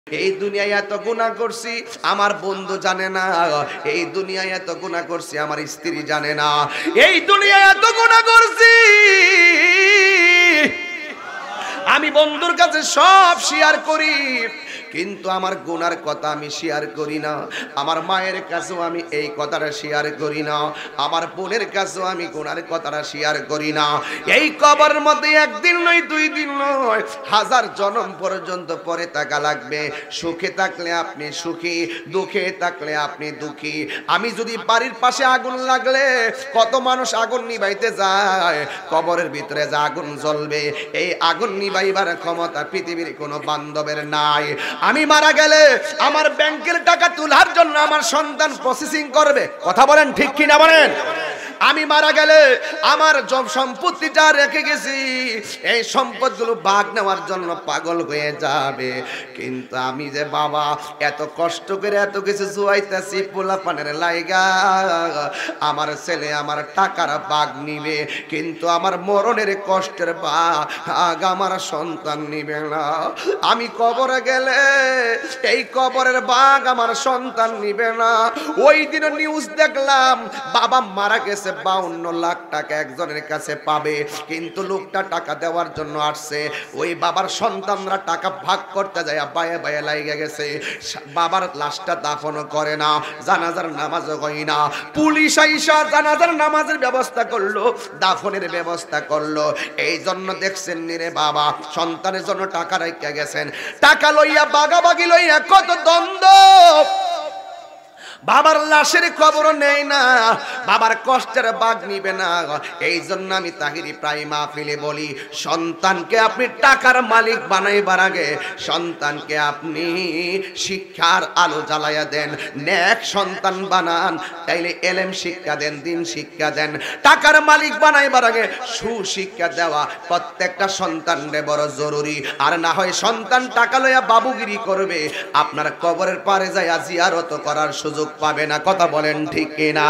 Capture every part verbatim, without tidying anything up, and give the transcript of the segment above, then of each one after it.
এই দুনিয়ায় এত গুনাহ করছি আমার বন্ধু জানে না, এই দুনিয়ায় এত গুনাহ করছি আমার স্ত্রী জানে না, এই দুনিয়ায় এত গুনাহ করছি আমি বন্ধুর কাছে সব শেয়ার করি, কিন্তু আমার গুনার কথা আমি শেয়ার করি না। আমার মায়ের কাছেও আমি এই কথাটা শেয়ার করি না, আমার বোনের কাছেও আমি গুনার কথাটা শেয়ার করি না। এই কবরের মধ্যে একদিন নয়, দুই দিন নয়, হাজার জন্ম পর্যন্ত পরে থাকা লাগবে। সুখে থাকলে আপনি সুখী, দুঃখে থাকলে আপনি দুঃখী। আমি যদি বাড়ির পাশে আগুন লাগলে কত মানুষ আগুন নিভাইতে যায়, কবরের ভিতরে যে আগুন জ্বলবে এই আগুন নিভাইবার ক্ষমতা পৃথিবীর কোনো বান্ধবের নাই। আমি মারা গেলে আমার ব্যাংকের টাকা তোলার জন্য আমার সন্তান প্রসেসিং করবে, কথা বলেন ঠিক কিনা বলেন। আমি মারা গেলে আমার সব সম্পত্তিটা রেখে গেছি এই সম্পদগুলো ভাগ নেওয়ার জন্য পাগল হয়ে যাবে, কিন্তু আমি যে বাবা এত কষ্ট করে এত কিছু জুয়াইতেছি পোলাপানের লাইগা, আমার ছেলে আমার টাকার ভাগ নিবে, কিন্তু আমার মরণের কষ্টের ভাগ আমার সন্তান নিবে না। আমি কবরে গেলে এই কবরের ভাগ আমার সন্তান নিবে না। ওই দিন নিউজ দেখলাম বাবা মারা গেছে, বাউন্ন লাখ টাকা একজনের কাছে পাবে, কিন্তু লোকটা টাকা দেওয়ার জন্য আসছে, ওই বাবার সন্তানরা টাকা ভাগ করতে যায় বায়ে বায়ে লাইগে গেছে, বাবার লাশটা দাফনও করে না, জানাজার নামাজও হয় না। পুলিশ আইসা জানাজার নামাজের ব্যবস্থা করলো, দাফনের ব্যবস্থা করলো। এই জন্য দেখছেন নিরে বাবা সন্তানের জন্য টাকা রেখে গেছেন, টাকা লইয়া বাগাবাগি লইয়া কত দ্বন্দ্ব, বাবার লাশের খবর নেই না, বাবার কষ্টের ভাগ নিবে না। এই জন্য আমি তাহিরি প্রায় মাহফিলে বলি, সন্তানকে আপনি টাকার মালিক বানাইবার আগে সন্তানকে আপনি শিক্ষার আলো জ্বালাইয়া দেন, নেক সন্তান বানান, তাইলে এলেম শিক্ষা দেন, দিন শিক্ষা দেন। টাকার মালিক বানাইবার আগে সুশিক্ষা দেওয়া প্রত্যেকটা সন্তানের বড় জরুরি। আর না হয় সন্তান টাকা লইয়া বাবুগিরি করবে, আপনার কবরের পারে যায় জিয়ারত করার সুযোগ পাবে না, কথা বলেন ঠিক কিনা।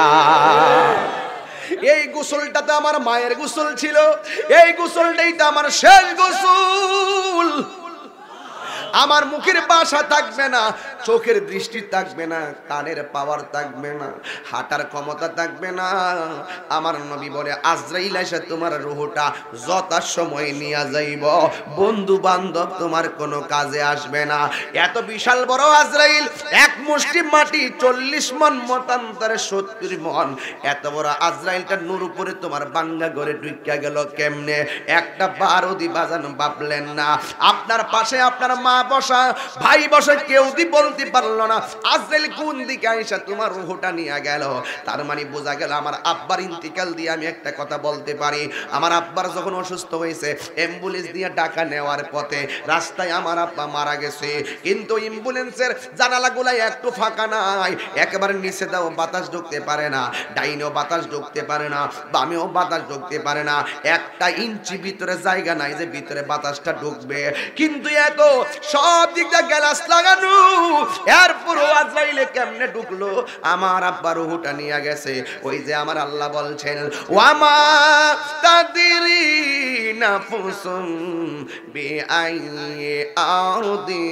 এই গোসলটা তো আমার মায়ের গোসল ছিল, এই গোসলটাই তো আমার শেষ গোসল। আমার মুখের ভাষা থাকবে না, চোখের দৃষ্টি থাকবে না, কানের পাওয়ার থাকবে না, হাঁটার ক্ষমতা থাকবে না। আমার নবী বলে আজরাইল এসে তোমার রূহটা যথা সময় নিয়ে যাইব, বন্ধু বান্ধব তোমার কোনো কাজে আসবে না। এত বিশাল বড় আজরাইল, এক মুষ্টি মাটি চল্লিশ মন মতান্তরে সত্তর মন, এত বড় আজরাইলটা নূর উপরে তোমার বাঙ্গা ঘরে ঢুকিয়া গেল কেমনে? একটা বারুদি বাজানো ভাবলেন না। আপনার পাশে আপনার মা বসা, ভাই বসে, কেউ দি বলতে পারলো না আজরাইল কোন দিকে আইসা তোমার রূহটা নিয়ে গেল। তার মানে বোঝা গেল আমার আব্বার ইন্তিকাল দিয়ে আমি একটা কথা বলতে পারি, আমার আব্বার যখন অসুস্থ হয়েছে অ্যাম্বুলেন্স দিয়ে ঢাকা নেওয়ার পথে রাস্তায় আমার আব্বা মারা গেছে, কিন্তু অ্যাম্বুলেন্সের জানালাগুলাই একটু ফাঁকা নাই, একেবারে নিচে দাও বাতাস ঢুকতে পারে না, ডাইনেও বাতাস ঢুকতে পারে না, বামেও বাতাস ঢুকতে পারে না, একটা ইঞ্চি ভিতরে জায়গা নাই যে ভিতরে বাতাসটা ঢুকবে। কিন্তু এত সব দিক দিয়ে গ্যালাস লাগানো, এরপরও আজরাইলে কেমনে ঢুকলো? আমার আব্বার রূহটা নিয়ে গেছে। ওই যে আমার আল্লাহ বলছেন ওয়ামা তাদরি নাফসুম বিআইয়ি আরদি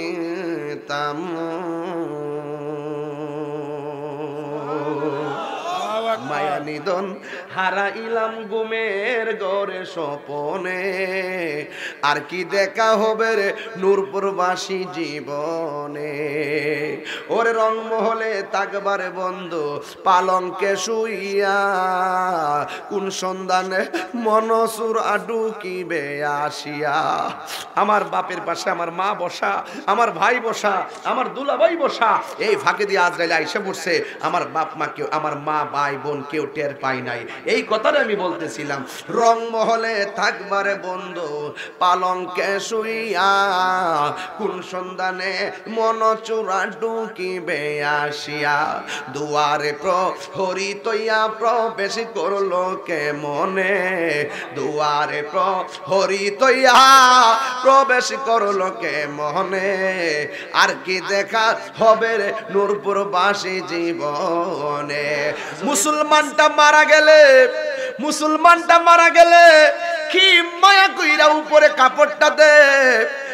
তামুত, মায়া নিদন হারাইলাম ঘুমের ঘরে স্বপনে, আর কি দেখা হবে রে নূরপুরবাসী জীবনে। ওরে রংমহলে থাকবারে বন্ধু পালঙ্কে শুইয়া, কোন সন্ধানে মনসুর আডুকিবে আসিয়া। আমার বাপের পাশে আমার মা বসা, আমার ভাই বসা, আমার দুলাভাই বসা, এই ফাঁকে দিয়ে আজরাইল আইসা পড়ছে, আমার বাপ মা কেউ, আমার মা ভাই বোন কেউ টের পাই নাই। এই কথাটা আমি বলতেছিলাম, রংমহলে থাকবারে বন্ধু পালঙ্কে শুইয়া, কোন সন্ধানে মন চূড়া ঢুকিবে আসিয়া। দুয়ারে প্রহরী তৈয়া প্রবেশ করলো কে মনে, দুয়ারে প্রহরী তৈয়া প্রবেশ করলো কে মনে, আর কি দেখা হবে রে নূরপুরবাসী জীবনে। মুসলমানটা মারা গেলে, মুসলমানটা মারা গেলে কি মায়া কইরা উপরে কাপড়টা দে,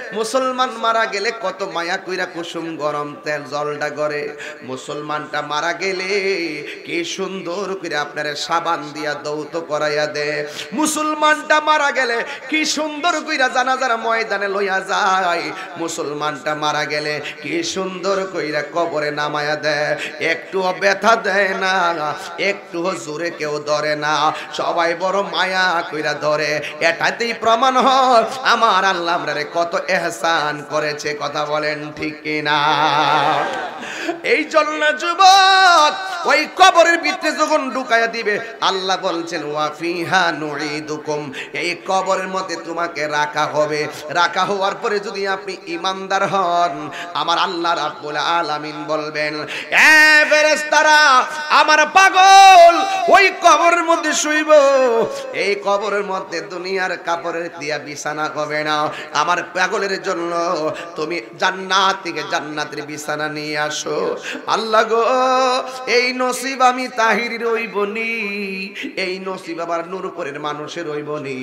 মুসলমান মারা গেলে কত মায়া কইরা কুসুম গরম তেল জলটা করে, মুসলমানটা মারা গেলে কি সুন্দর করে আপনার সাবান দিয়া দৌত করাইয়া দে, মুসলমানটা মারা গেলে কি সুন্দর কইরা জানাজার ময়দানে লইয়া যায়, মুসলমানটা মারা গেলে কি সুন্দর কইরা কবরে নামায়া দেয়, একটুও ব্যথা দেয় না, একটুও জোরে কেউ ধরে না, সবাই বড় মায়া কইরা ধরে। এটাতেই প্রমাণ হয় আমার আল্লাহ আমরারে কত ইহসান করেছে। কথা বলেন ঠিক কিনা? এই জন্য যুবক ওই কবরের ভিতরে যখন ঢুকায়া দিবে আল্লাহ বলছেন ওয়া ফিহা নুঈদুকুম, এই কবরের মধ্যে তোমাকে রাখা হবে। রাখা হওয়ার পরে যদি আপনি ঈমানদার হন, আমার আল্লাহ রাব্বুল আলামিন বলবেন এ ফেরেশতারা আমার পাগল ওই কবরের মধ্যে শুইব, এই কবরের মধ্যে দুনিয়ার কাপড়ের দিয়া বিছানা হবে না, আমার পাগলের জন্য তুমি জান্নাত থেকে জান্নাতের বিছানা নিয়ে আসো। আল্লাহ গো এই নসিব আমি তাহিরের হইবনি, এই নসিব আবার নূরপুরের মানুষের হইবনি।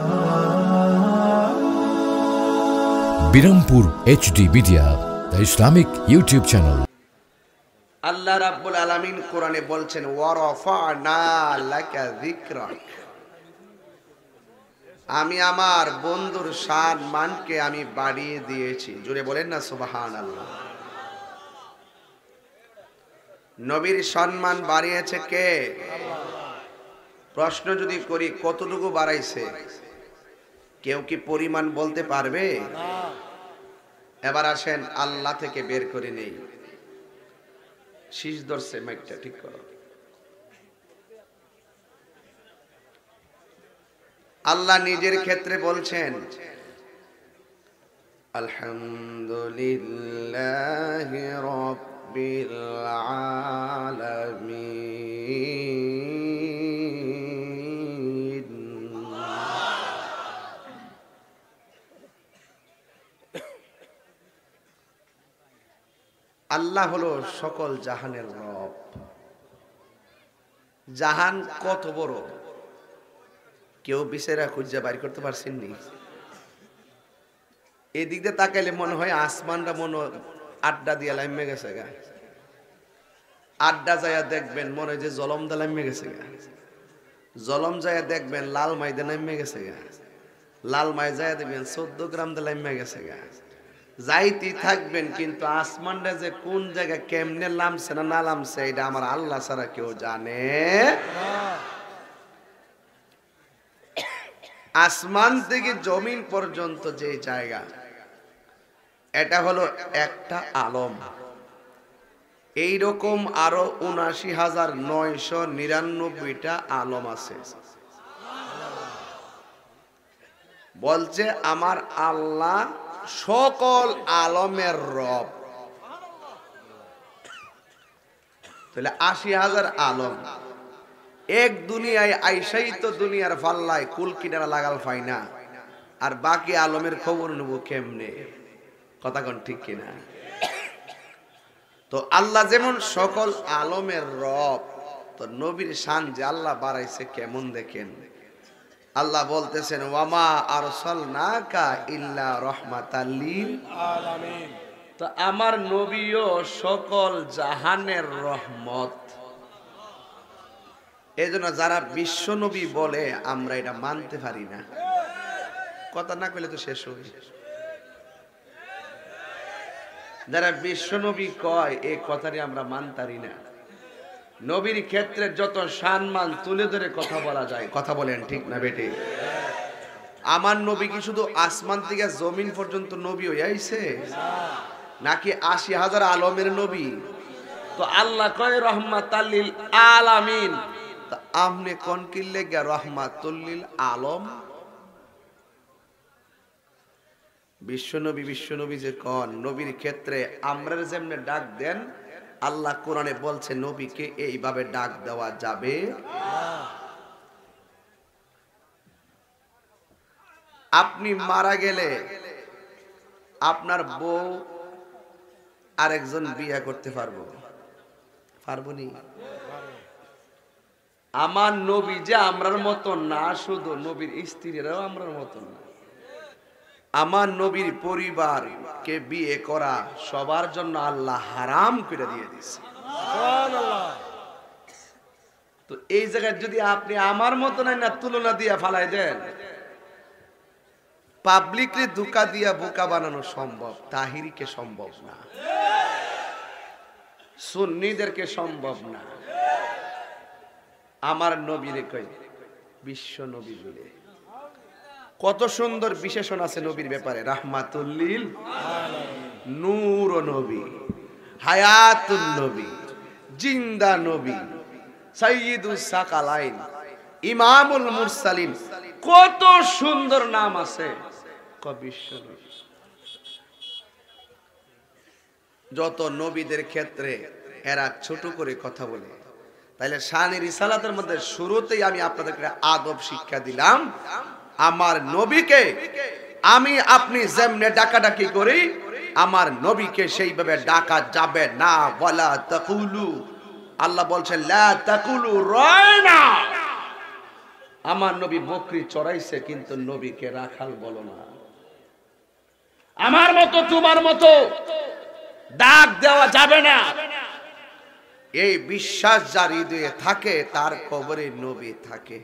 Birampur HD media, the Islamic YouTube channel. আল্লাহ রাব্বুল আলামিন কোরআনে বলছেন ওয়ারাফা'না লাকা যিকরাক, আমি আমার বন্ধুর শান মানকে আমি বাড়িয়ে দিয়েছি। জোরে বলেন না সুবহানাল্লাহ। নবীর সম্মান বাড়িয়েছে কে? প্রশ্ন যদি করি কতটুকু বাড়াইছে, কেউ কি পরিমাণ বলতে পারবে? এবার আসেন আল্লাহ থেকে বের করে নেই। শীষ ধরছে, মাইকটা ঠিক করো। আল্লাহ নিজের ক্ষেত্রে বলছেন আলহামদুলিল্লাহি রাব্বিল আলামিন। আল্লাহ হলো সকল জাহানের রব। জাহান কত বড় কেউ বিচারা খুঁজে বাইর করতে পারছেন নি? এই দিক দিয়ে তাকাইলে মনে হয় আসমানটা মনে আড্ডা দিয়ে লাইমে গেছে গা, আড্ডা যাইয়া দেখবেন মনে হয় যে জলম দা লাইমে গেছে গা, জলম যাইয়া দেখবেন লাল মাইদা নামে গেছে গা, লাল মাই যাইয়া দেখবেন চোদ্দ গ্রাম দা লাইমে গেছে গা। যাইতে থাকবেন কিন্তু আসমানটা যে কোন জায়গায় কেমনে নামছে না না নামছে এটা আমার আল্লাহ ছাড়া কেউ জানে না। আসমান থেকে জমিন পর্যন্ত যে জায়গা, এটা হলো একটা আলম। এইরকম আরো উনাশি হাজার নয়শো নিরানব্বইটা আলম আছে। বলছে আমার আল্লাহ সকল আলমের রব। তাহলে আশি হাজার আলম এক দুনিয়ায় আইসাই তো দুনিয়ার ফাল্লায় কুল কিনারা লাগাল পাই না, আর বাকি আলমের খবর নেব কেমনে? কথা কোন ঠিক কিনা? তো আল্লাহ যেমন সকল আলমের রব, তো নবীর শান যে আল্লাহ বাড়াইছে কেমন দেখেন। আল্লাহ বলতেছেন ওয়ামা আরসালনাকা ইল্লা রাহমাতাল লিল আলামিন, তো আমার নবীও সকল জাহানের রহমত। এজন্য যারা বিশ্ব নবী বলে আমরা এটা মানতে পারি না। কথা না কইলে তো শেষ হবে। যারা বিশ্ব নবী কয় এই কথাটি আমরা মানতারি না। নবীর ক্ষেত্রে যত সম্মান তুলে ধরে কথা বলা যায়, কথা বলেন ঠিক না বেটে? আমার নবী কি শুধু আসমান থেকে জমিন পর্যন্ত নবী হয়ে আইছে, নাকি আশি হাজার আলমের নবী? তো আল্লাহ কয় রহমাতাল লিল আলামিন, তা আপনি কোন কিল্লে গা রহমাতুল লিল আলম? বিশ্বনবী বিশ্বনবী যে কোন নবীর ক্ষেত্রে আমরা যেমনে ডাক দেন, আল্লাহ কোরআনে বলছে নবীকে এইভাবে ডাক দেওয়া যাবে। আপনি মারা গেলে আপনার বউ আরেকজন বিয়ে করতে পারবো পারবো নি? আমার নবী যে আমরার মতো না, শুধু নবীর স্ত্রীরাও আমরার মতো না। আমার নবীর পরিবারকে বিয়ে করা সবার জন্য আল্লাহ হারাম করে দিয়ে দিয়েছে। তো এই জায়গায় যদি আপনি আমার মতো নাই না তুলনা দিয়া ফালাই দেন, পাবলিকলি ধোঁকা দিয়া বোকা বানানো সম্ভব, তাহিরিকে সম্ভব না, সুন্নিদেরকে সম্ভব না। আমার নবীরে কই বিশ্ব নবী বলে কত সুন্দর বিশেষণ আছে নবীর ব্যাপারে। রাহমাতুল লিল আলামিন, নূর নবী, হায়াতুন নবী, জিন্দা নবী, সাইয়্যিদুস সাকালাইন, ইমামুল মুরসালিন, কত সুন্দর নাম আছে বিশ্ব নবী। যত নবীদের ক্ষেত্রে এরা ছোট করে কথা বলে, তাইলে শানে রিসালাতের মধ্যে শুরুতেই আমি আপনাদেরকে আদব শিক্ষা দিলাম। আমার নবীকে আমি আপনি যেমনে ডাকাডাকি করি, আমার নবীকে সেইভাবে ডাকা যাবে না। ওয়ালা তাকুলু, আল্লাহ বলছেন লা তাকুলু রায়না। আমার নবী বকরি চড়াইছে, কিন্তু নবীকে রাখাল বলো না। আমার মতো তোমার মতো ডাক দেওয়া যাবে না। এই বিশ্বাস যার হৃদয়ে থাকে তার কবরে নবী থাকে।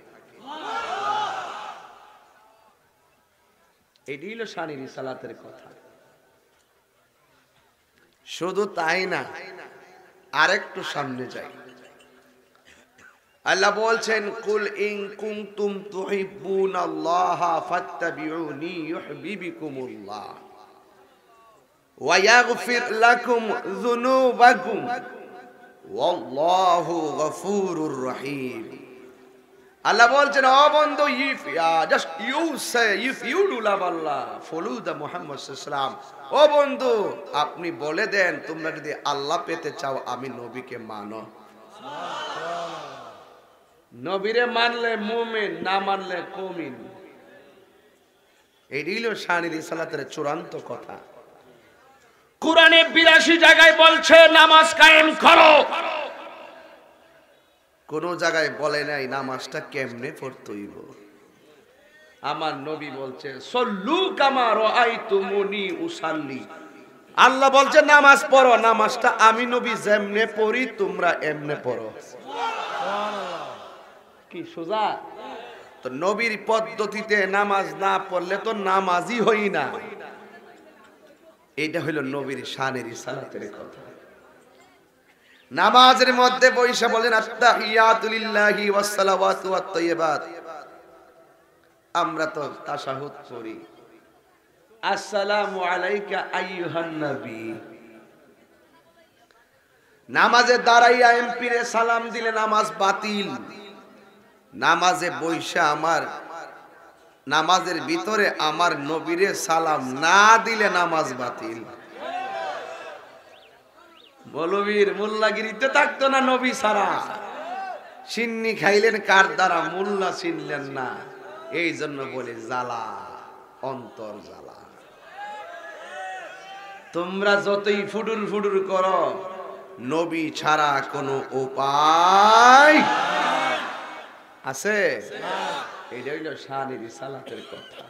এটাই হলো শানে রিসালাতের কথা। শুধু তাই না, আরেকটু সামনে যাই। আল্লাহ বলছেন কুল ইন কুনতুম তুহিব্বুনাল্লাহা ফাত্তাবিউনি ইউহিব্বুকুমুল্লাহ ওয়া ইয়াগফির লাকুম যুনুবাকুম ওয়াল্লাহু গফুরুর রহিম। আল্লাহ বলছেন ও বন্ধু, if just you say if you do love Allah follow the Muhammad সাল্লাল্লাহু আলাইহি ওয়াসাল্লাম। ও বন্ধু, আপনি বলে দেন তোমরা যদি আল্লাহ পেতে চাও আমি নবীকে মানো। নবীরে মানলে মুমিন, না মানলে কমিন। এই হলো শানে রিসালাতের চূড়ান্ত কথা। কোরআনে বিরাশি জায়গায় বলছে নামাজ কায়েম করো, কোন জায়গায় বলে নাই নামাজটা কেমনে পড়তে হইব। আমার নবী বলছে সল্লু কামা রাআইতুমুনি উসাল্লি। আল্লাহ বলছে নামাজ পড়ো, নামাজটা আমি নবী যেমনে পড়ি তোমরা এমনে পড়ো। কি সোজা? তো নবীর পদ্ধতিতে নামাজ না পড়লে তো নামাজই হই না। এটা হইল নবীর শানে রিসালাতের কথা। নামাজের মধ্যে বৈশা বলেন আত্তাহিয়াতু লিল্লাহি ওয়াস সালাওয়াতু ওয়াত তাইয়্যিবাত। আমরা তো তাশাহুদ পড়ি, আসসালামু আলাইকা আইয়ুহান নবী। নামাজে দাঁড়াইয়া এমপিরে সালাম দিলে নামাজ বাতিল। নামাজে বৈশা আমার নামাজের ভিতরে আমার নবীরে সালাম না দিলে নামাজ বাতিল। বলবীর মোল্লাগিরিতে থাকতো না নবী সারা। সিন্নি খাইলেন কার দ্বারা, মোল্লা চিনলেন না। এই জন্য বলে জ্বালা, অন্তর জ্বালা। তোমরা যতই ফুডুর ফুডুর করো, নবী ছাড়া কোনো উপায় আছে? এটা হইল শানে রিসালাতের কথা।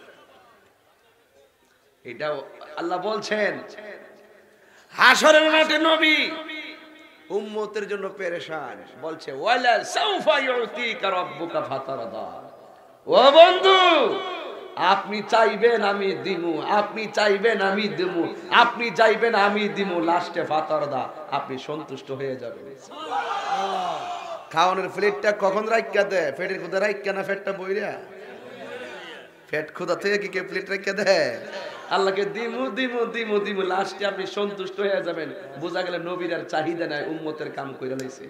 এটাও আল্লাহ বলছেন হাসরের মাঠে নবী উম্মতের জন্য পেরেশান। বলছে ওয়ালা সাউফা ইউতিকা রাব্বুকা ফাতারদা। ও বন্ধু, আপনি চাইবেন আমি দিমু, আপনি চাইবেন আমি দিমু, আপনি চাইবেন আমি দিমু, লাস্টে ফাতারদা, আপনি সন্তুষ্ট হয়ে যাবেন। খাওয়ানোর প্লেটটা কখন রাইখা দেয়? পেটের ক্ষুদা রাইখা না পেটটা বইরা? পেট ক্ষুদা থেকে কি কে প্লেট রাইখা দেয়? আল্লাহকে দিমু দিমু দিমু দিমু, লাস্টে আপনি সন্তুষ্ট হয়ে যাবেন। বোঝা গেল নবীর আর চাহিদা নাই, উম্মতের কাম কইরা লইছে।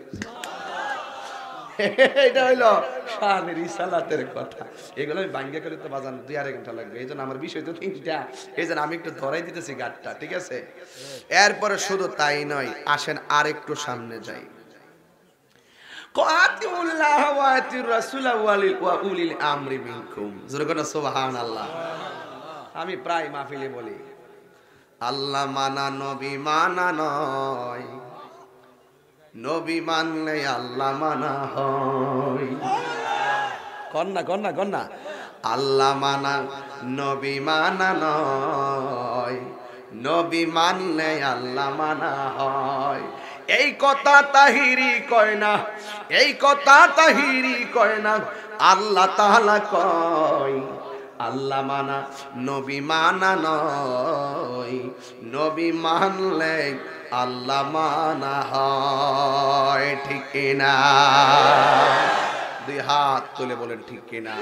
এটা হইল শানে রিসালাতের কথা। এগুলো আমি বাঙ্গা করে তো বাজান দুই আড়াই ঘন্টা লাগবে। এই জন্য আমার বিষয় তো তিনটা, এই জন্য আমি একটু ধরাই দিতেছি গাটটা, ঠিক আছে? এরপরে শুধু তাই নয়, আসেন আর একটু সামনে যাই। কাতিউল্লাহ ওয়া আতিউর রাসূল ওয়া উলিল আমরি মিনকুম। জোরে করে সুবহানাল্লাহ। আমি প্রায় মাহফিলে বলি আল্লাহ মানা নবী মানা নয়, নবী মানলে আল্লাহ মানা হয়। কন্যা কন্যা কন্যা আল্লাহ মানা নবী মানা নয়, নবী মানলে আল্লাহ মানা হয়। এই কথা তাহিরি কয় না, এই কথা তাহিরি কয় না, আল্লাহ তাআলা কয় আল্লাহ মানা নবী মানা নয়, নবী মানলে আল্লাহ মানা হয়। ঠিক কিনা? দুই হাত তুলে বলেন ঠিক কিনা?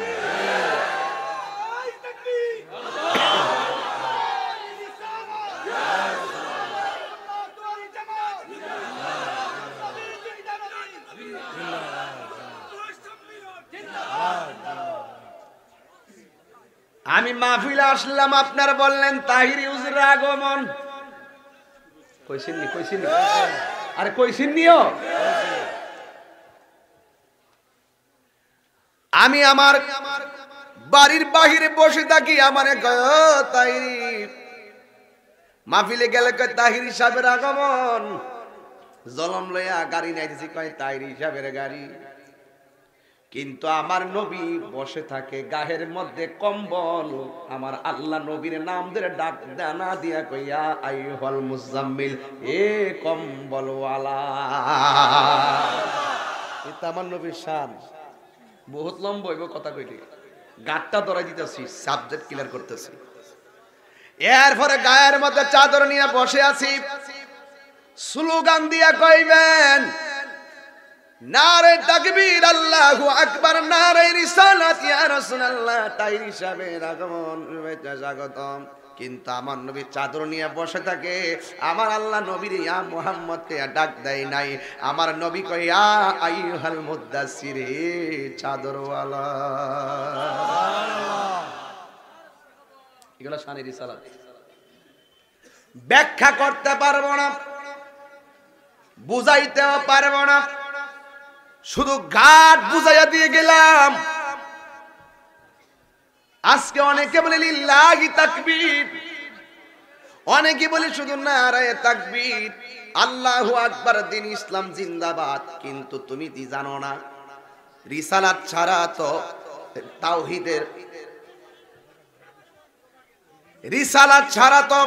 আমি মাহফিলে আসলাম, আপনার বললেন তাহিরি হুজুরের আগমন। কইছেন নি? কইছেন নি? আরে কইছেন নিও। আমি আমার বাড়ির বাহিরে বসে থাকি, আমার তাহিরি মাহফিলে গেলে কয় তাহিরি সাহেবের আগমন। জলম লইয়া গাড়ি নাইতেছি, কয় তাহিরি সাহেবের গাড়ি। কিন্তু আমার নবী বসে থাকে গায়ের মধ্যে কম্বল, আমার আল্লাহ নবীর নাম ধরে ডাক দানা দিয়া কইয়া আইয়ুহাল মুজাম্মিল, এ কম্বলওয়ালা। এটা আমার নবীর শান। বহুত লম্বা হইব কথা কইলে, গাটটা ধরাই দিতেছি, সাবজেক্ট ক্লিয়ার করতেছি। এরপরে গায়ের মধ্যে চাদর নিয়ে বসে আছি, স্লোগান দিয়া কইবেন নারে তাকবীর, আল্লাহু আকবার, নারে রিসালাত, ইয়া রাসূলুল্লাহ। তাহিরি সাহেবের আগমন, স্বাগতম। কিন্তু আমার নবী চাদর নিয়ে বসে থাকে, আমার আল্লাহ নবীর ইয়া মুহাম্মদকে ডাক দেয় নাই। আমার নবী কয় ইয়া আইয়ুহাল মুদ্দাসসির, চাদরওয়ালা। এগুলো শানে রিসালাত, ব্যাখ্যা করতে পারবো না, বুঝাইতেও পারবো না, শুধু গাট বুঝাইয়া দিয়ে গেলাম। আজকে অনেকে বলে লিল্লাহি তাকবীর, অনেকে বলে শুধু নারায়ে তাকবীর, আল্লাহু আকবার, দ্বীন ইসলাম জিন্দাবাদ। কিন্তু তুমি কি জানো না, রিসালাত ছাড়া তো তাওহীদের, রিসালাত ছাড়া তো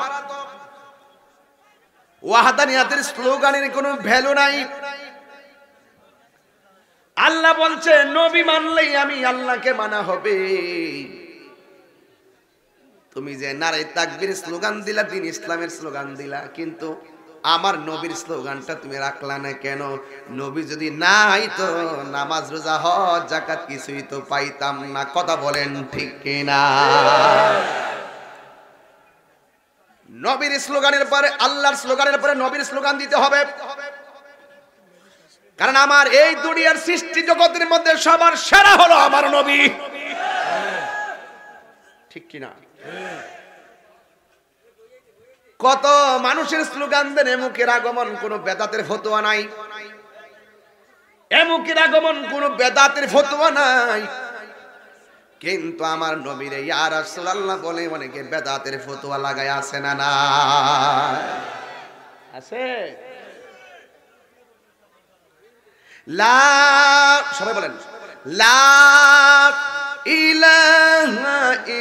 ওয়াহদানিয়াতের স্লোগানের কোনো ভ্যালু নাই। আল্লাহ বলছে নবী মানলেই আমি আল্লাহকে মানা হবে। তুমি যে নারে তাকবীর স্লোগান দিলা, দ্বীন ইসলামের স্লোগান দিলা, কিন্তু আমার নবীর স্লোগানটা তুমি রাখলা না কেন? নবী যদি নাই তো নামাজ রোজা হজ যাকাত কিছুই তো পাইতাম না। কথা বলেন ঠিক কিনা? নবীর স্লোগানের পরে, আল্লাহর স্লোগানের পরে নবীর স্লোগান দিতে হবে। কারণ আমার এই দুনিয়ার সৃষ্টি জগতের মধ্যে সবার সেরা হলো আমার নবী। ঠিক কিনা? কত মানুষের স্লোগান দেন, এমুকের আগমন কোনো বেদাতের ফতোয়া নাই, এমুকের আগমন কোনো বেদাতের ফতোয়া নাই। কিন্তু আমার নবীর ইয়া রাসূলুল্লাহ বলে অনেকে বেদাতের ফতোয়া লাগায় আছে না? না আছে? লা, সবাই বলেন লা ইলাহা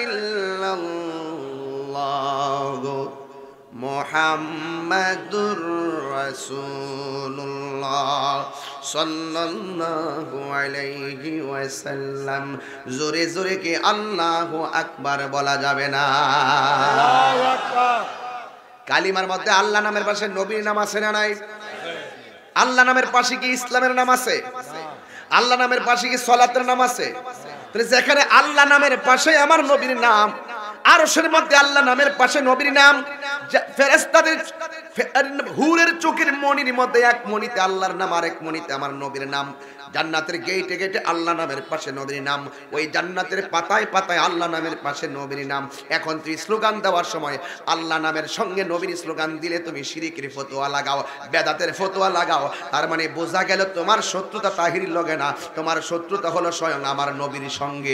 ইল্লাল্লাহ মুহাম্মাদুর রাসূলুল্লাহ সাল্লাল্লাহু আলাইহি ওয়াসাল্লাম। জোরে জোরে কি আল্লাহু আকবার বলা যাবে না? আল্লাহু আকবার। কালিমার মধ্যে আল্লাহ নামের পাশে নবীর নাম আছে না নাই? আল্লাহ নামের পাশে কি ইসলামের নাম আছে? আল্লাহ নামের পাশে কি সালাতের নাম আছে? তাহলে যেখানে আল্লাহ নামের পাশে আমার নবীর নাম, আরশের মধ্যে আল্লাহ নামের পাশে নবীর নাম, ফেরেশতাদের হুরের চোখের মনির মধ্যে এক মনিতে আল্লাহর নাম, আরেক মনিতে আমার নবীর নাম, জান্নাতের গেটে গেটে আল্লাহ নামের পাশে নবীর নাম, ওই জান্নাতের পাতায় পাতায় আল্লাহ নামের পাশে নবীর নাম। এখন তুই স্লোগান দেওয়ার সময় আল্লাহ নামের সঙ্গে নবীর স্লোগান দিলে তুমি শিরকের ফতোয়া লাগাও, বেদাতের ফতোয়া লাগাও। তার মানে বোঝা গেল তোমার শত্রুতা তাহিরির লগে না, তোমার শত্রুতা হলো স্বয়ং আমার নবীর সঙ্গে।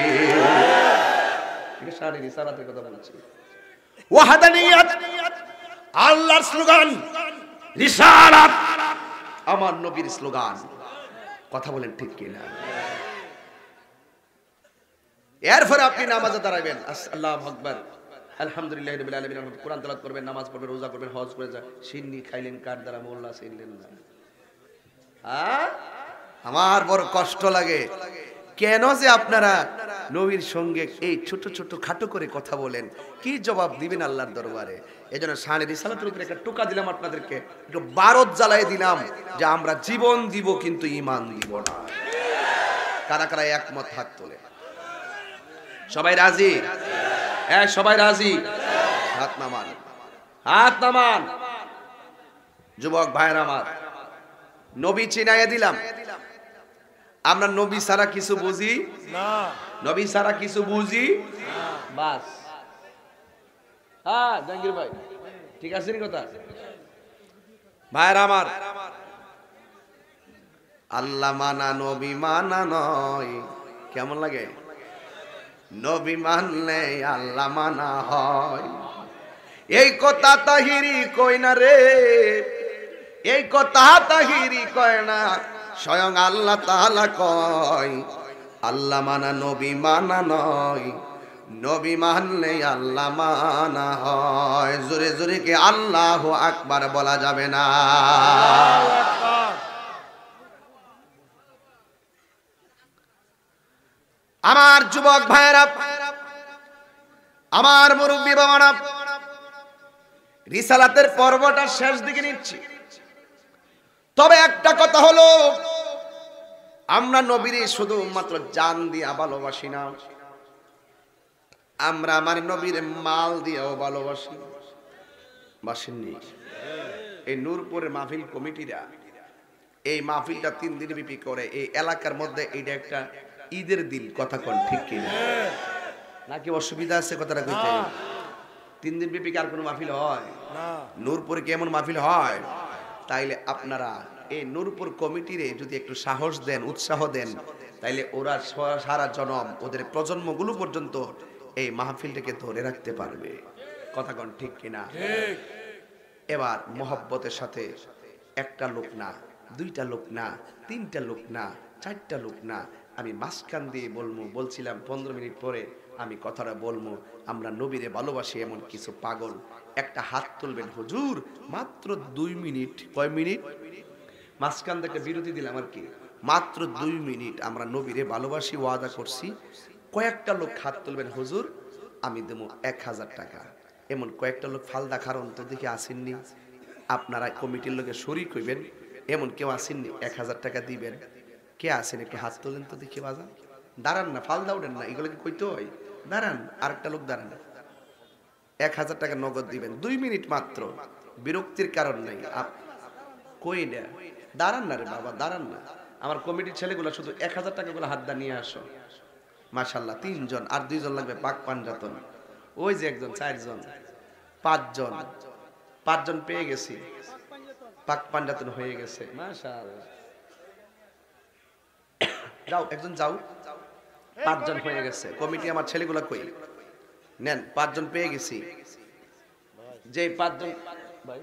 কথা বলছি, ওয়াহদানিয়াত আল্লাহর স্লোগান, রিসালাত আমার নবীর স্লোগান। কথা বলেন ঠিক কিনা? এরপরে আপনি নামাজে দাঁড়াবেন, আল্লাহু আকবার, আলহামদুলিল্লাহি রাব্বিল আলামিন, কোরআন তেলাওয়াত করবেন, নামাজ পড়বেন, রোজা করবেন, হজ করে যা। সিন্নি খাইলেন কার দ্বারা? মোল্লা ছিলেন না। হ্যাঁ, আমার বড় কষ্ট লাগে কেন যে আপনারা নবীর সঙ্গে এই ছোট ছোট খাটো করে কথা বলেন, কি জবাব দিবেন আল্লাহর দরবারে? এজন্য শানে রিসালাতের উপরে একটা টোকা দিলাম আপনাদেরকে, একটু বারত জ্বালাই দিলাম যে আমরা জীবন দিব কিন্তু ঈমান দিব না। কারা কারা একমত হাত তোলে? সবাই রাজি? হ্যাঁ সবাই রাজি? হাত নামান, হাত নামান। যুবক ভাইরা আমার, নবী চিনাইয়া দিলাম। আমরা নবী ছাড়া কিছু বুঝি না, নবী ছাড়া কিছু বুঝি না, বাস। হ্যাঁ জাহাঙ্গীর ভাই ঠিক আছে নি কথা? ভাইরা আমার, আল্লাহ মানা নবী মানা নয়। কেমন লাগে? নবী মানলে আল্লাহ মানা হয়। এই কথা তাহিরি কই না রে, এই কথা তাহিরি কয় না, স্বয়ং আল্লাহ তাআলা কয় আল্লাহ মানা নবী মানা নয়, নবী মানলে আল্লাহ মানা হয়। জোরে জোরে কি আল্লাহু আকবার বলা যাবে না? আমার যুবক ভাইরা, আমার মুরব্বী বাবারা, রিসালাতের পর্বটা শেষ দিকে নিচ্ছি। তবে একটা কথা হলো, আমরা নবীরে শুধু মাত্র জান দিয়া ভালোবাসি না, আমরা আমার নবীর মাল দিয়েও ভালোবাসি। বাসেননি? এই নূরপুরের মাহফিল কমিটিরা এই মাহফিলটা তিন দিন ব্যাপী করে। এই এলাকার মধ্যে এইটা একটা ঈদের দিন, কথা কোন ঠিক কিনা? নাকি অসুবিধা আছে কথাটা কইতে? তিন দিন ব্যাপী আর কোনো মাহফিল হয় না? নূরপুরে কেমন মাহফিল হয়? তাইলে আপনারা এই নূরপুর কমিটিরে যদি একটু সাহস দেন, উৎসাহ দেন, তাইলে ওরা সারা জনম, ওদের প্রজন্মগুলো পর্যন্ত এই মাহফিলটাকে ধরে রাখতে পারবে। কথা কোন ঠিক কিনা? এবার মহব্বতের সাথে একটা লোক না, দুইটা লোক না, তিনটা লোক না, চারটা লোক না, আমি মাঝখান দিয়ে বলবো। বলছিলাম পনেরো মিনিট পরে আমি কথাটা বলবো। আমরা নবীরে ভালোবাসি এমন কিছু পাগল একটা হাত তুলবেন। হুজুর মাত্র দুই মিনিট। কয় মিনিট? মাঝখান থেকে বিরতি দিলাম আর কি। মাত্র দুই মিনিট আমরা নবীরে ভালোবাসি, ওয়াদা করছি। কয়েকটা লোক হাত তুলবেন, হুজুর আমি দেবো এক হাজার টাকা। এমন কয়েকটা লোক ফালদা কারণ তো দেখে আসেননি, আপনারা কমিটির লোকে শরীক হইবেন, এমন কেউ আসেননি এক হাজার টাকা দিবেন? কে আসেন? একটু হাত তোলেন তো দেখি। বাজান দাঁড়ান না, ফালদা উঠেন না, এগুলোকে কইতে হয়। দাঁড়ান, আরেকটা লোক দাঁড়ান, এক হাজার টাকা নগদ দিবেন। দুই মিনিট মাত্র, বিরক্তির কারণ নাই। কই না, দাঁড়ান না রে বাবা, দাঁড়ান না। আমার কমিটির ছেলেগুলো শুধু এক হাজার টাকা গুলো হাত দা নিয়ে আসো। মাশাল্লাহ, তিনজন, আর দুইজন লাগবে পাক পাঞ্জাতন। ওই যে একজন, চারজন, পাঁচজন, পাঁচজন পেয়ে গেছি, পাক পাঞ্জাতন হয়ে গেছে। মাশাআল্লাহ, যাও একজন যাও, পাঁচজন হয়ে গেছে। কমিটি আমার ছেলেগুলা কই নেন, পাঁচজন পেয়ে গেছি। যে পাঁচজন ভাই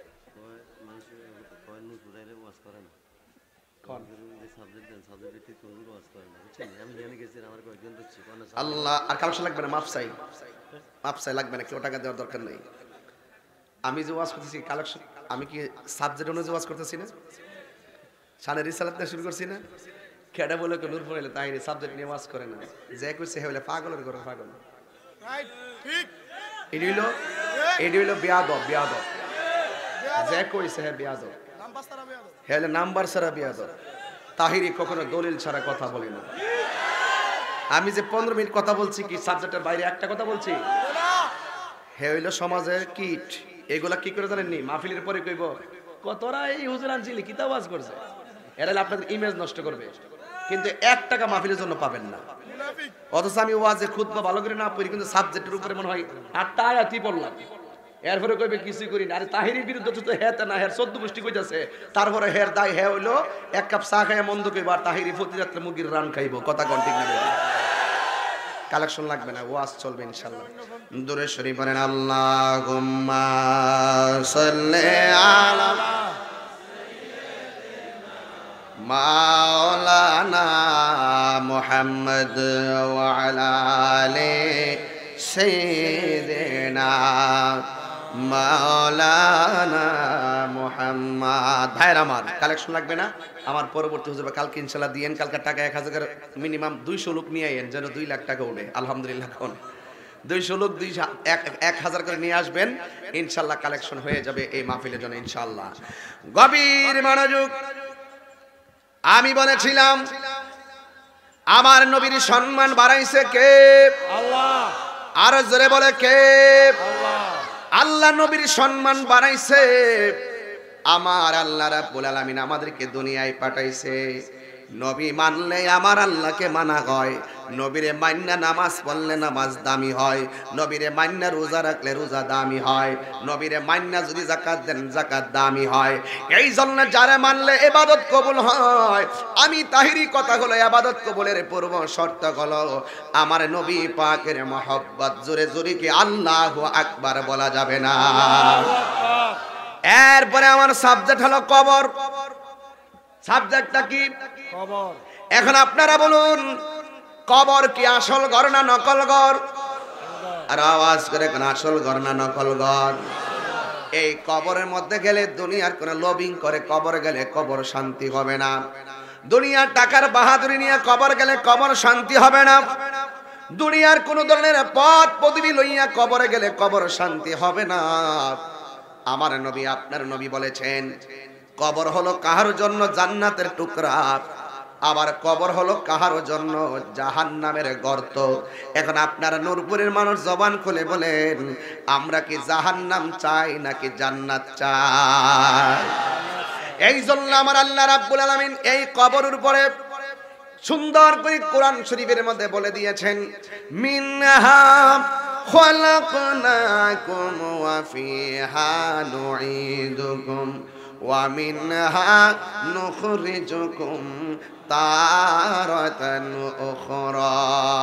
আল্লাহ, আর কালেকশন লাগবে না, মাপ চাই, মাপ চাই, লাগবে না, কেউ টাকা দেওয়ার দরকার নেই। আমি যে ওয়াজ করতেছি কালেকশন, আমি কি সাবজেক্ট অনুযায়ী ওয়াজ করতেছি না? শানে রিসালাত নিয়ে শুরু করছি না? কেডা বলে নূর পড়াইলে তাই সাবজেক্ট নিয়ে ওয়াজ করে না, যে কইছে হে বলে পাগলের ঘরে পাগল। ঠিক এডি হইলো, এডি হইলো বেয়াদব, বেয়াদব। যে কইছে হে বেয়াদব, নাম্বার ছাড়া বেয়াদব, হে নাম্বার ছাড়া বেয়াদব। তাহিরি কখনো দলিল ছাড়া কথা বলে না। আমি যে পনেরো মিনিট কথা বলছি, কি সাবজেক্টের বাইরে একটা কথা বলছি? হে হইলো সমাজের কীট। এগুলা কি করে জানেননি? মাহফিলের পরে কইব কতরা এই হুজুর আনছিলি কিতা ওয়াজ করছে, এরা আপনাদের ইমেজ নষ্ট করবে, কিন্তু এক টাকা মাহফিলের জন্য পাবেন না। অথচ আমি ওয়াজে খুতবা ভালো করে না পড়ি, কিন্তু সাবজেক্টের উপরে মনে হয় আটটা আয়াতই পড়লাম, এরপরে কইবে কিছুই করি না। আরে তাহিরির বিরুদ্ধে তো হেতে না, হের চোদ্দ গোষ্ঠী কইতাছে, তারপরে হের দায় হে হইলো এক কাপ চা খাইয়া মন্দ কইব, আর তাহিরি প্রতি রাত্রে মুরগির রান খাইব। কথা কোন ঠিক না? কালেকশন লাগবে না, ওয়াজ চলবে ইনশাআল্লাহ। দূরে শরীফ পড়েন আল্লাহুম্মা সাল্লি আলা মাওলানা মুহাম্মদ ওয়া আলা আলি সাইয়্যিদিনা মাওলানা মুহাম্মদ। ভাইরা আমার, কালেকশন লাগবে না? আমার পরবর্তী হুজুর কালকে ইনশাআল্লাহ দিয়েন। কালকে টাকা এক হাজার মিনিমাম দুইশো লোক নিয়ে আইন, যেন দুই লাখ টাকা উঠে। আলহামদুলিল্লাহ, কোন দুইশো লোক দুই এক হাজার করে নিয়ে আসবেন, ইনশাআল্লাহ কালেকশন হয়ে যাবে এই মাহফিলের জন্য ইনশাআল্লাহ। গভীর মনোযোগ। আমি বলেছিলাম আমার নবীর সম্মান বাড়াইছে কে? আল্লাহ। আর জোরে বলে কে? আল্লাহ। আল্লাহ নবীর সম্মান বাড়াইছে। আমার আল্লাহ রাব্বুল আলামিন আমাদেরকে দুনিয়ায় পাঠাইছে। নবী মানলে আমার আল্লাহকে মানা হয়, নবীরে মান্না নামাজ পড়লে নামাজ দামি হয়, নবীরে মান্না রোজা রাখলে রোজা দামি হয়, নবীরে মান্না যদি যাকাত দেন যাকাত দামি হয়। এই জন্য যারা মানলে ইবাদত কবুল হয়। আমি তাহিরি কথা হলো ইবাদত কবুলের পূর্ব শর্ত হলো আমার নবী পাকের মহব্বত। জোরে জোরে কি আল্লাহু আকবার বলা যাবে না? এরপরে আমার সাবজেক্ট হলো কবর। সাবজেক্টটা কি? কবর। এখন আপনারা বলুন, কবর কি আসল ঘর না নকল ঘর? আর আওয়াজ করে কোন আসল ঘর না নকল ঘর? এই কবরের মধ্যে গেলে দুনিয়ার কোন লবিং করে কবর গেলে কবর শান্তি হবে না। দুনিয়ার টাকার বাহাদুরি নিয়ে কবর গেলে কবর শান্তি হবে না। দুনিয়ার কোন ধরনের পদ পদবি লইয়া কবরে গেলে কবর শান্তি হবে না। আমার নবী আপনার নবী বলেছেন কবর হলো কাহার জন্য জান্নাতের টুকরা, আবার কবর হলো কাহার জন্য জাহান্নামের গর্ত। এখন আপনারা নূরপুরের মানুষ জবান খুলে বলেন, আমরা কি জাহান্নাম চাই নাকি জান্নাত চাই? এই জন্য আমার আল্লাহ রাব্বুল আলামিন এই কবরের উপরে সুন্দর করে কোরআন শরীফের মধ্যে বলে দিয়েছেন, মিনহা খালাকনাকুম ওয়া ফিহা নুঈদুকুম ওয়া মিনহা নুখরিজুকুম তারাতান উখরা।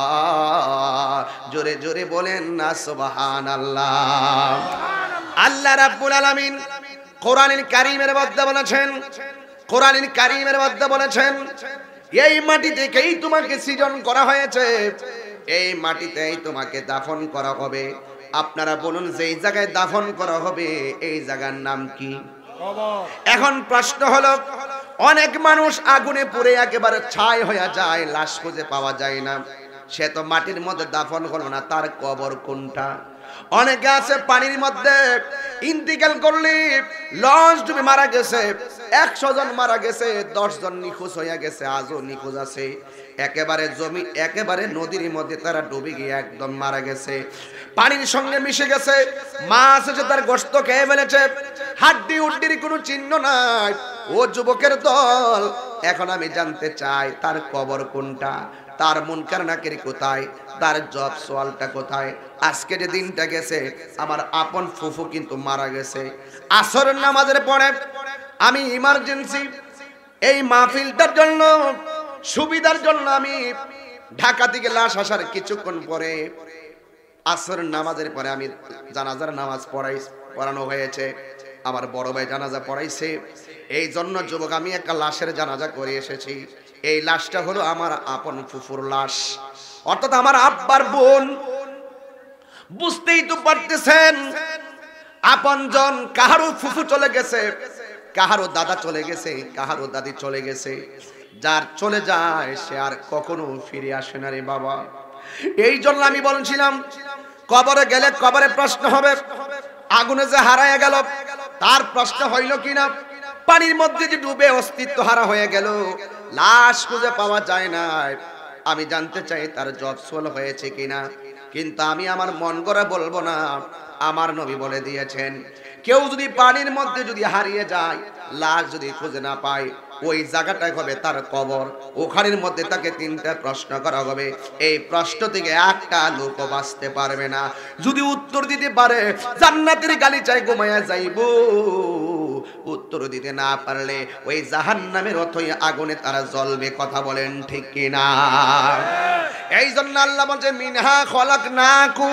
জোরে জোরে বলেন না সুবহানাল্লাহ। আল্লাহ রাব্বুল আলামিন কোরআনুল কারীমের মধ্যে বলেছেন, কোরআনুল কারীমের মধ্যে বলেছেন এই মাটি থেকেই তোমাকে সৃজন করা হয়েছে, এই মাটিতেই তোমাকে দাফন করা হবে। আপনারা বলুন, যেই জায়গায় দাফন করা হবে এই জায়গার নাম কি? কবর। এখন প্রশ্ন হলো, অনেক মানুষ আগুনে পুড়ে একেবারে ছাই হয়ে যায়, লাশ খুঁজে পাওয়া যায় না। সে তো মাটির মধ্যে দাফন হলো না, তার কবর কোনটা? অনেকে আছে পানির মধ্যে ইন্তিকাল করলে লঞ্চ ডুবে মারা গেছে, একশো জন মারা গেছে, দশ জন নিখোঁজ হয়ে গেছে, আজও নিখোঁজ আছে। একেবারে জমি একেবারে নদীর মধ্যে তারা ডুবে গিয়ে একদম মারা গেছে, পানির সঙ্গে মিশে গেছে। মাছ এসে তার গোশত খেয়ে ফেলেছে, হাড্ডি উড্ডির কোনো চিহ্ন নাই। ও যুবকের দল, এখন আমি জানতে চাই তার কবর কোনটা, তার মুনকার নাকির কোথায়, তার জব সোয়ালটা কোথায়? আজকে যে দিনটা গেছে, আমার আপন ফুফু কিন্তু মারা গেছে আসরের নামাজের পরে। আমি ইমার্জেন্সি এই মাহফিলটার জন্য সুবিধার জন্য আমি ঢাকা থেকে লাশ আসার কিছুক্ষণ পরে আসরের নামাজের পরে আমি জানাজার নামাজ পড়াই পড়ানো হয়েছে। আমার বড় ভাই জানাজা পড়াইছে, এই জন্য যুবক আমি একটা লাশের জানাজা করে এসেছি। এই লাশটা হলো আমার আপন ফুফুর লাশ, অর্থাৎ আমার আব্বার বোন। বুঝতেই তো পারতেছেন, আপনজন কাহারও ফুফু চলে গেছে, কাহারও দাদা চলে গেছে, কাহারও দাদি চলে গেছে। যার চলে যায় সে আর কখনো ফিরে আসে না রে বাবা। এই জন্য আমি বলছিলাম কবরে গেলে কবরে প্রশ্ন হবে, আগুনে যে হারায় গেল তার প্রশ্ন হইল কিনা, পানির মধ্যে যে ডুবে অস্তিত্ব হারা হয়ে গেল, লাশ খুঁজে পাওয়া যায় না। আমি জানতে চাই তার জব সোল হয়েছে কিনা, কিন্তু আমি আমার মন করে বলবো না। আমার নবী বলে দিয়েছেন, কেউ যদি পানির মধ্যে যদি হারিয়ে যায়, লাশ যদি খুঁজে না পায়, ওই জায়গাটাই হবে তার কবর। ওখানের মধ্যে তাকে তিনটা প্রশ্ন করা হবে, এই প্রশ্ন থেকে একটা লোক বাঁচতে পারবে না। যদি উত্তর দিতে পারে জান্নাতের গালিচায় ঘুমায়া যাইব, উত্তর দিতে না পারলে ওই জাহান্নামের অথই আগুনে তারা জ্বলবে। কথা বলেন ঠিক কিনা? এই জন্য আল্লাহ বলছে মিনহা খলাকনাকুম,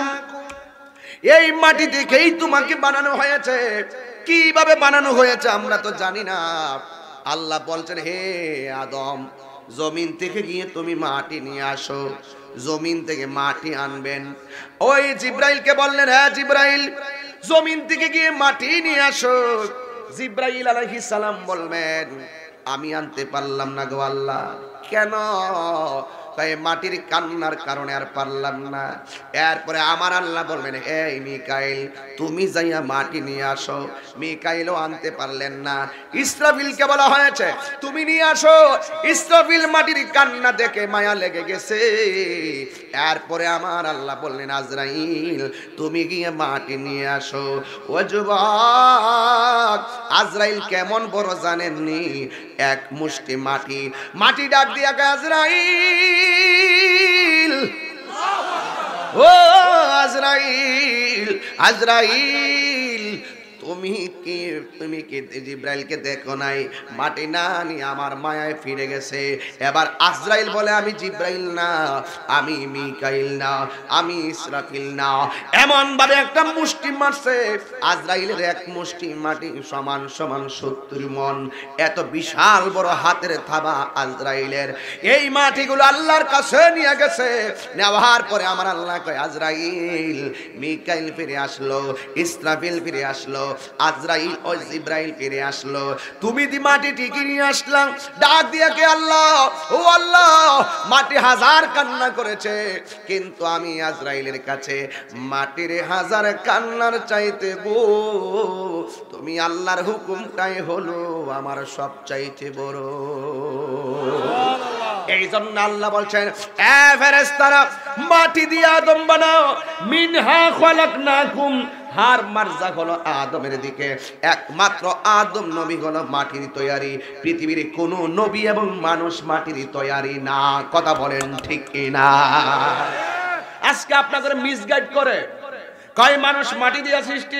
এই মাটি থেকেই তোমাকে বানানো হয়েছে। কিভাবে বানানো হয়েছে আমরা তো জানি না। আল্লাহ বলছেন, হে আদম জমিন থেকে গিয়ে তুমি মাটি নিয়ে আসো। জমিন থেকে মাটি আনবেন। ওই জিব্রাইলকে বললেন, হ্যাঁ জিব্রাইল, জমিন থেকে গিয়ে মাটি নিয়ে আসো। জিব্রাইল আলাইহিস সালাম বলবেন, আমি আনতে পারলাম না গো আল্লাহ। কেন? তাই মাটির কান্নার কারণে আর পারলাম না। এরপরে আমার আল্লাহ বলবেন, এই মিকাইল, তুমি যাইয়া মাটি নিয়ে আসো। মিকাইলও আনতে পারলেন না। ইসরাফিলকে বলা হয়েছে, তুমি নিয়ে আসো। ইসরাফিল মাটির কান্না দেখে মায়া লেগে গেছে। এরপরে আমার আল্লাহ বললেন, আজরাইল, তুমি গিয়ে মাটি নিয়ে আসো। ও যুবক, আজরাইল কেমন বড় জানেননি? এক মুষ্টি মাটি। মাটি ডাক দিয়া কে, আজরাইল, ও আজরাইল, আজরাইল, তুমি কি তুমি কি জিব্রাইলকে দেখো নাই? মাটি না নি আমার মায়ায় ফিরে গেছে। এবার আজরাইল বলে, আমি জিব্রাইল না, আমি মিকাইল না, আমি ইসরাফিল না। এমন ভাবে একটা মুষ্টি মারছে, আজরাইলের এক মুষ্টি মাটি সমান সমান সত্তর মণ। এত বিশাল বড় হাতের থাবা আজরাইলের। এই মাটিগুলো আল্লাহর কাছে নিয়ে গেছে। নেওয়ার পরে আমার আল্লাহ কয়, আজরাইল, মিকাইল ফিরে আসলো, ইসরাফিল ফিরে আসলো, আজরাইল ও জিব্রাইল ফিরে আসলো। তুমি দি মাটি ঠিকই নিয়ে আসলাম। ডাক দিয়ে কে, আল্লাহ, ও আল্লাহ, মাটি হাজার কান্না করেছে, কিন্তু আমি আজরাইলের কাছে মাটির হাজার কান্নার চাইতে গো তুমি আল্লাহর হুকুমটাই হলো আমার সব চাইতে বড়। এই জন্য আল্লাহ বলছেন, এ ফেরেশতারা, মাটি দিয়ে আদম বানাও। মিনহা খলাকনাকুম, হার মারজা হলো আদমের দিকে। একমাত্র আদম নবী হলো মাটির তৈয়ারি। পৃথিবীর কোন নবী এবং মানুষ মাটির তৈয়ারি না। কথা বলেন ঠিক কিনা? আজকে আপনাদের মিসগাইড করে কয় মানুষ মাটি দিয়া সৃষ্টি।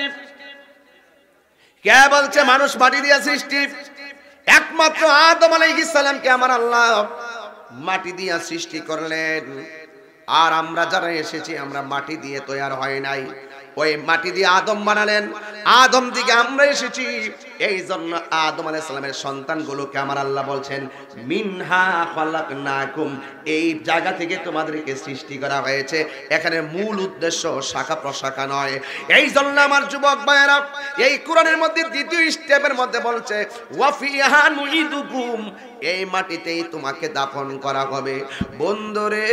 কে বলছে মানুষ মাটি দিয়া সৃষ্টি? একমাত্র আদম আলাইহিস সালামকে আমার আল্লাহ মাটি দিয়া সৃষ্টি করলেন। আর আমরা যারা এসেছি, আমরা মাটি দিয়ে তৈয়ার হয় নাই। ওই মাটি দিয়ে আদম বানালেন। আদম দিকে আমরা এসেছি। এই জন্য আদম আলাইহিস সালামের সন্তানগুলোকে আমার আল্লাহ বলছেন, মিনহা খালাকনাকুম, এই জায়গা থেকে তোমাদেরকে সৃষ্টি করা হয়েছে। এখানে মূল উদ্দেশ্য শাখা প্রশাখা নয়। এই জন্য আমার যুবক ভাইয়েরা, এই কোরআনের মধ্যে দ্বিতীয় স্টেপের মধ্যে বলছে, ওয়াফিহা নুইদুকুম, এই মাটিতেই তোমাকে দাফন করা হবে। বন্ধুরে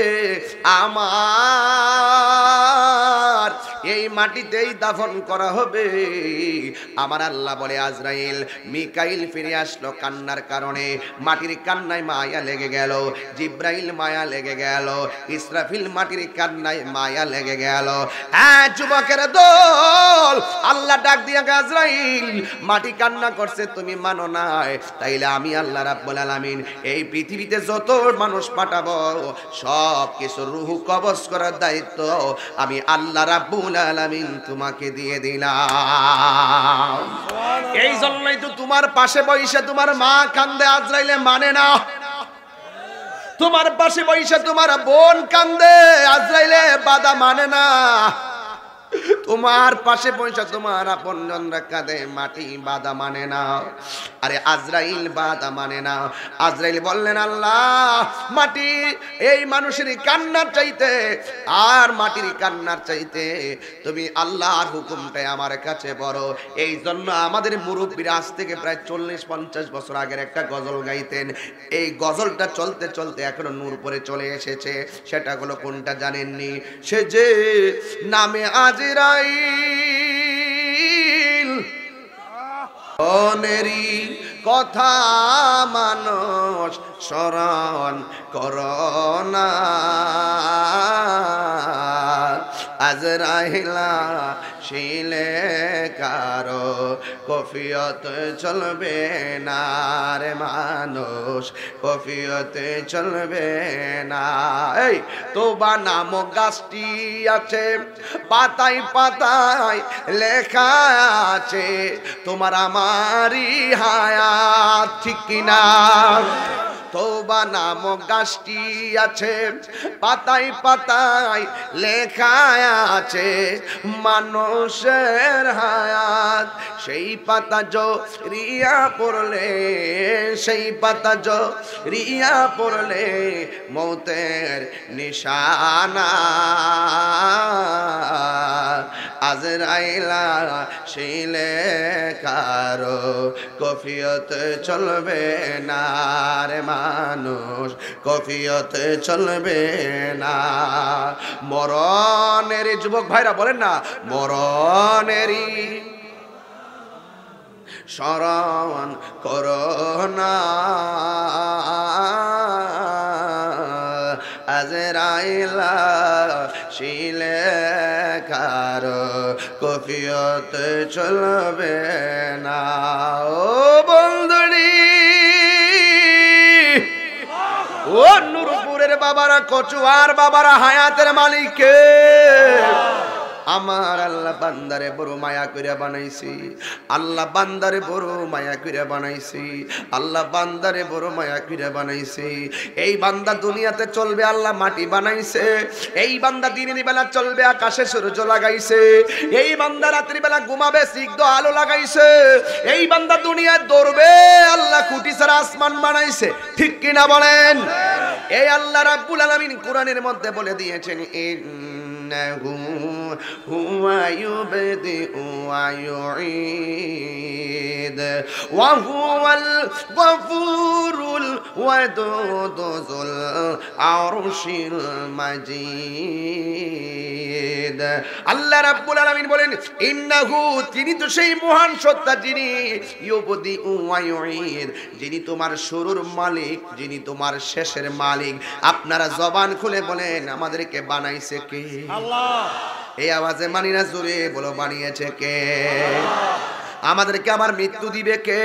আমার, এই মাটিতেই দাফন করা হবে। আমার আল্লাহ বলে, আজরাইল, মিকাইল ফিরে আসলো কান্নার কারণে। মাটির কান্নায় মায়া লেগে গেল। জিব্রাইল মায়া লেগে গেল। ইসরাফিল মাটির কান্নায় মায়া লেগে গেল। হ্যাঁ যুবকের দল, আল্লাহ ডাক দিয়া, আজরাইল, মাটি কান্না করছে, তুমি মানো নাই, তাইলে আমি আল্লাহ রাব্বুল আলামিন এই পৃথিবীতে যত মানুষ পাঠাবো, সব কিছু রূহ কবজ করার দায়িত্ব আমি আল্লাহ রাব্বুল আলামিন তোমাকে দিয়ে দিলাম। এই জন্যই তো তোমার পাশে বসে তোমার মা কান্দে, আজরাইলে মানে না। তোমার পাশে বসে তোমার বোন কান্দে, আজরাইলে বাধা মানে না। তোমার পাশে বসে তোমার আপনজনরা কাঁদে, মাটি বাধা মানে না। আরে আজরাইল বাধা মানে না। আজরাইল বললেন, আল্লাহ, মাটি এই মানুষের কান্নার চাইতে আর মাটির কান্নার চাইতে তুমি আল্লাহর হুকুমটাই আমার কাছে বড়। এই জন্য আমাদের মুরব্বীরা আজ থেকে প্রায় চল্লিশ পঞ্চাশ বছর আগের একটা গজল গাইতেন। এই গজলটা চলতে চলতে এখনো নূরপুরে চলে এসেছে। সেটা হলো কোনটা জানেননি? সে যে নামে আজরাইল, অনেরই কথা মানুষ স্মরণ করোনা। আজরাইলা শিলে কারো কফিয়ত চলবে না রে মানুষ, কফিয়ত চলবে না। এই তোবা নামক গাছটি আছে, পাতায় পাতায় লেখা আছে তোমার আমারই হায়াত, ঠিক কিনা? তওবা নামক গাছটি আছে, পাতায় পাতায় লেখা আছে মানুষের হায়াত। সেই পাতা জড়িয়া পড়লে, সেই পাতা জড়িয়া পড়লে মৌতের নিশানা। আজরাইলা শিলে কারো কফিয়ত চলবে না রে মানুষ, কফিয়ত চলবে না। মরণের যুবক ভাইরা বলেন না, মরণেরই স্মরণ করোনা। আজরাইলা শিলে কারো কফিয়ত চলবে না। ও বন্ধুরি, ও নূরপুরের বাবারা, কচুয়ার বাবারা, হায়াতের মালিককে আমার আল্লাহ বান্দারে বড় মায়া করে বানাইছি, আল্লাহ বান্দারে বড় মায়া করে বানাইছি, আল্লাহ বান্দারে বড় মায়া করে বানাইছি। এই বান্দা দুনিয়াতে চলবে আল্লাহ মাটি বানাইছে, এই বান্দা দিনের বেলা চলবে আকাশে সূর্য লাগাইছে, এই বান্দা রাত্রি বেলা ঘুমাবে সিগদ আলো লাগাইছে, এই বান্দা দুনিয়ায় দৌড়বে আল্লাহ খুঁটি ছাড়া আসমান বানাইছে। ঠিক কিনা বলেন? এই আল্লাহ রাব্বুল আলামিন কোরআনের মধ্যে বলে দিয়েছেন, ইন্নাহু হুয়া ইউবদিউ ওয়া ইউঈদ ওয়া হুয়াল গফুরুল ওয়াদুদুল আরশিল মাজিদ। আল্লাহ রাব্বুল আলামিন বলেন, ইন্নাহু, তিনি তো সেই মহান সত্তা, যিনি ইউবদিউ ওয়া ইউঈদ, যিনি তোমার শুরুর মালিক, যিনি তোমার শেষের মালিক। আপনারা জবান খুলে বলেন, আমাদেরকে বানাইছে কে? আল্লাহ। এই আওয়াজে মানি না, জোরে বলো, বানিয়েছে কে? আমাদেরকে আবার মৃত্যু দিবে কে?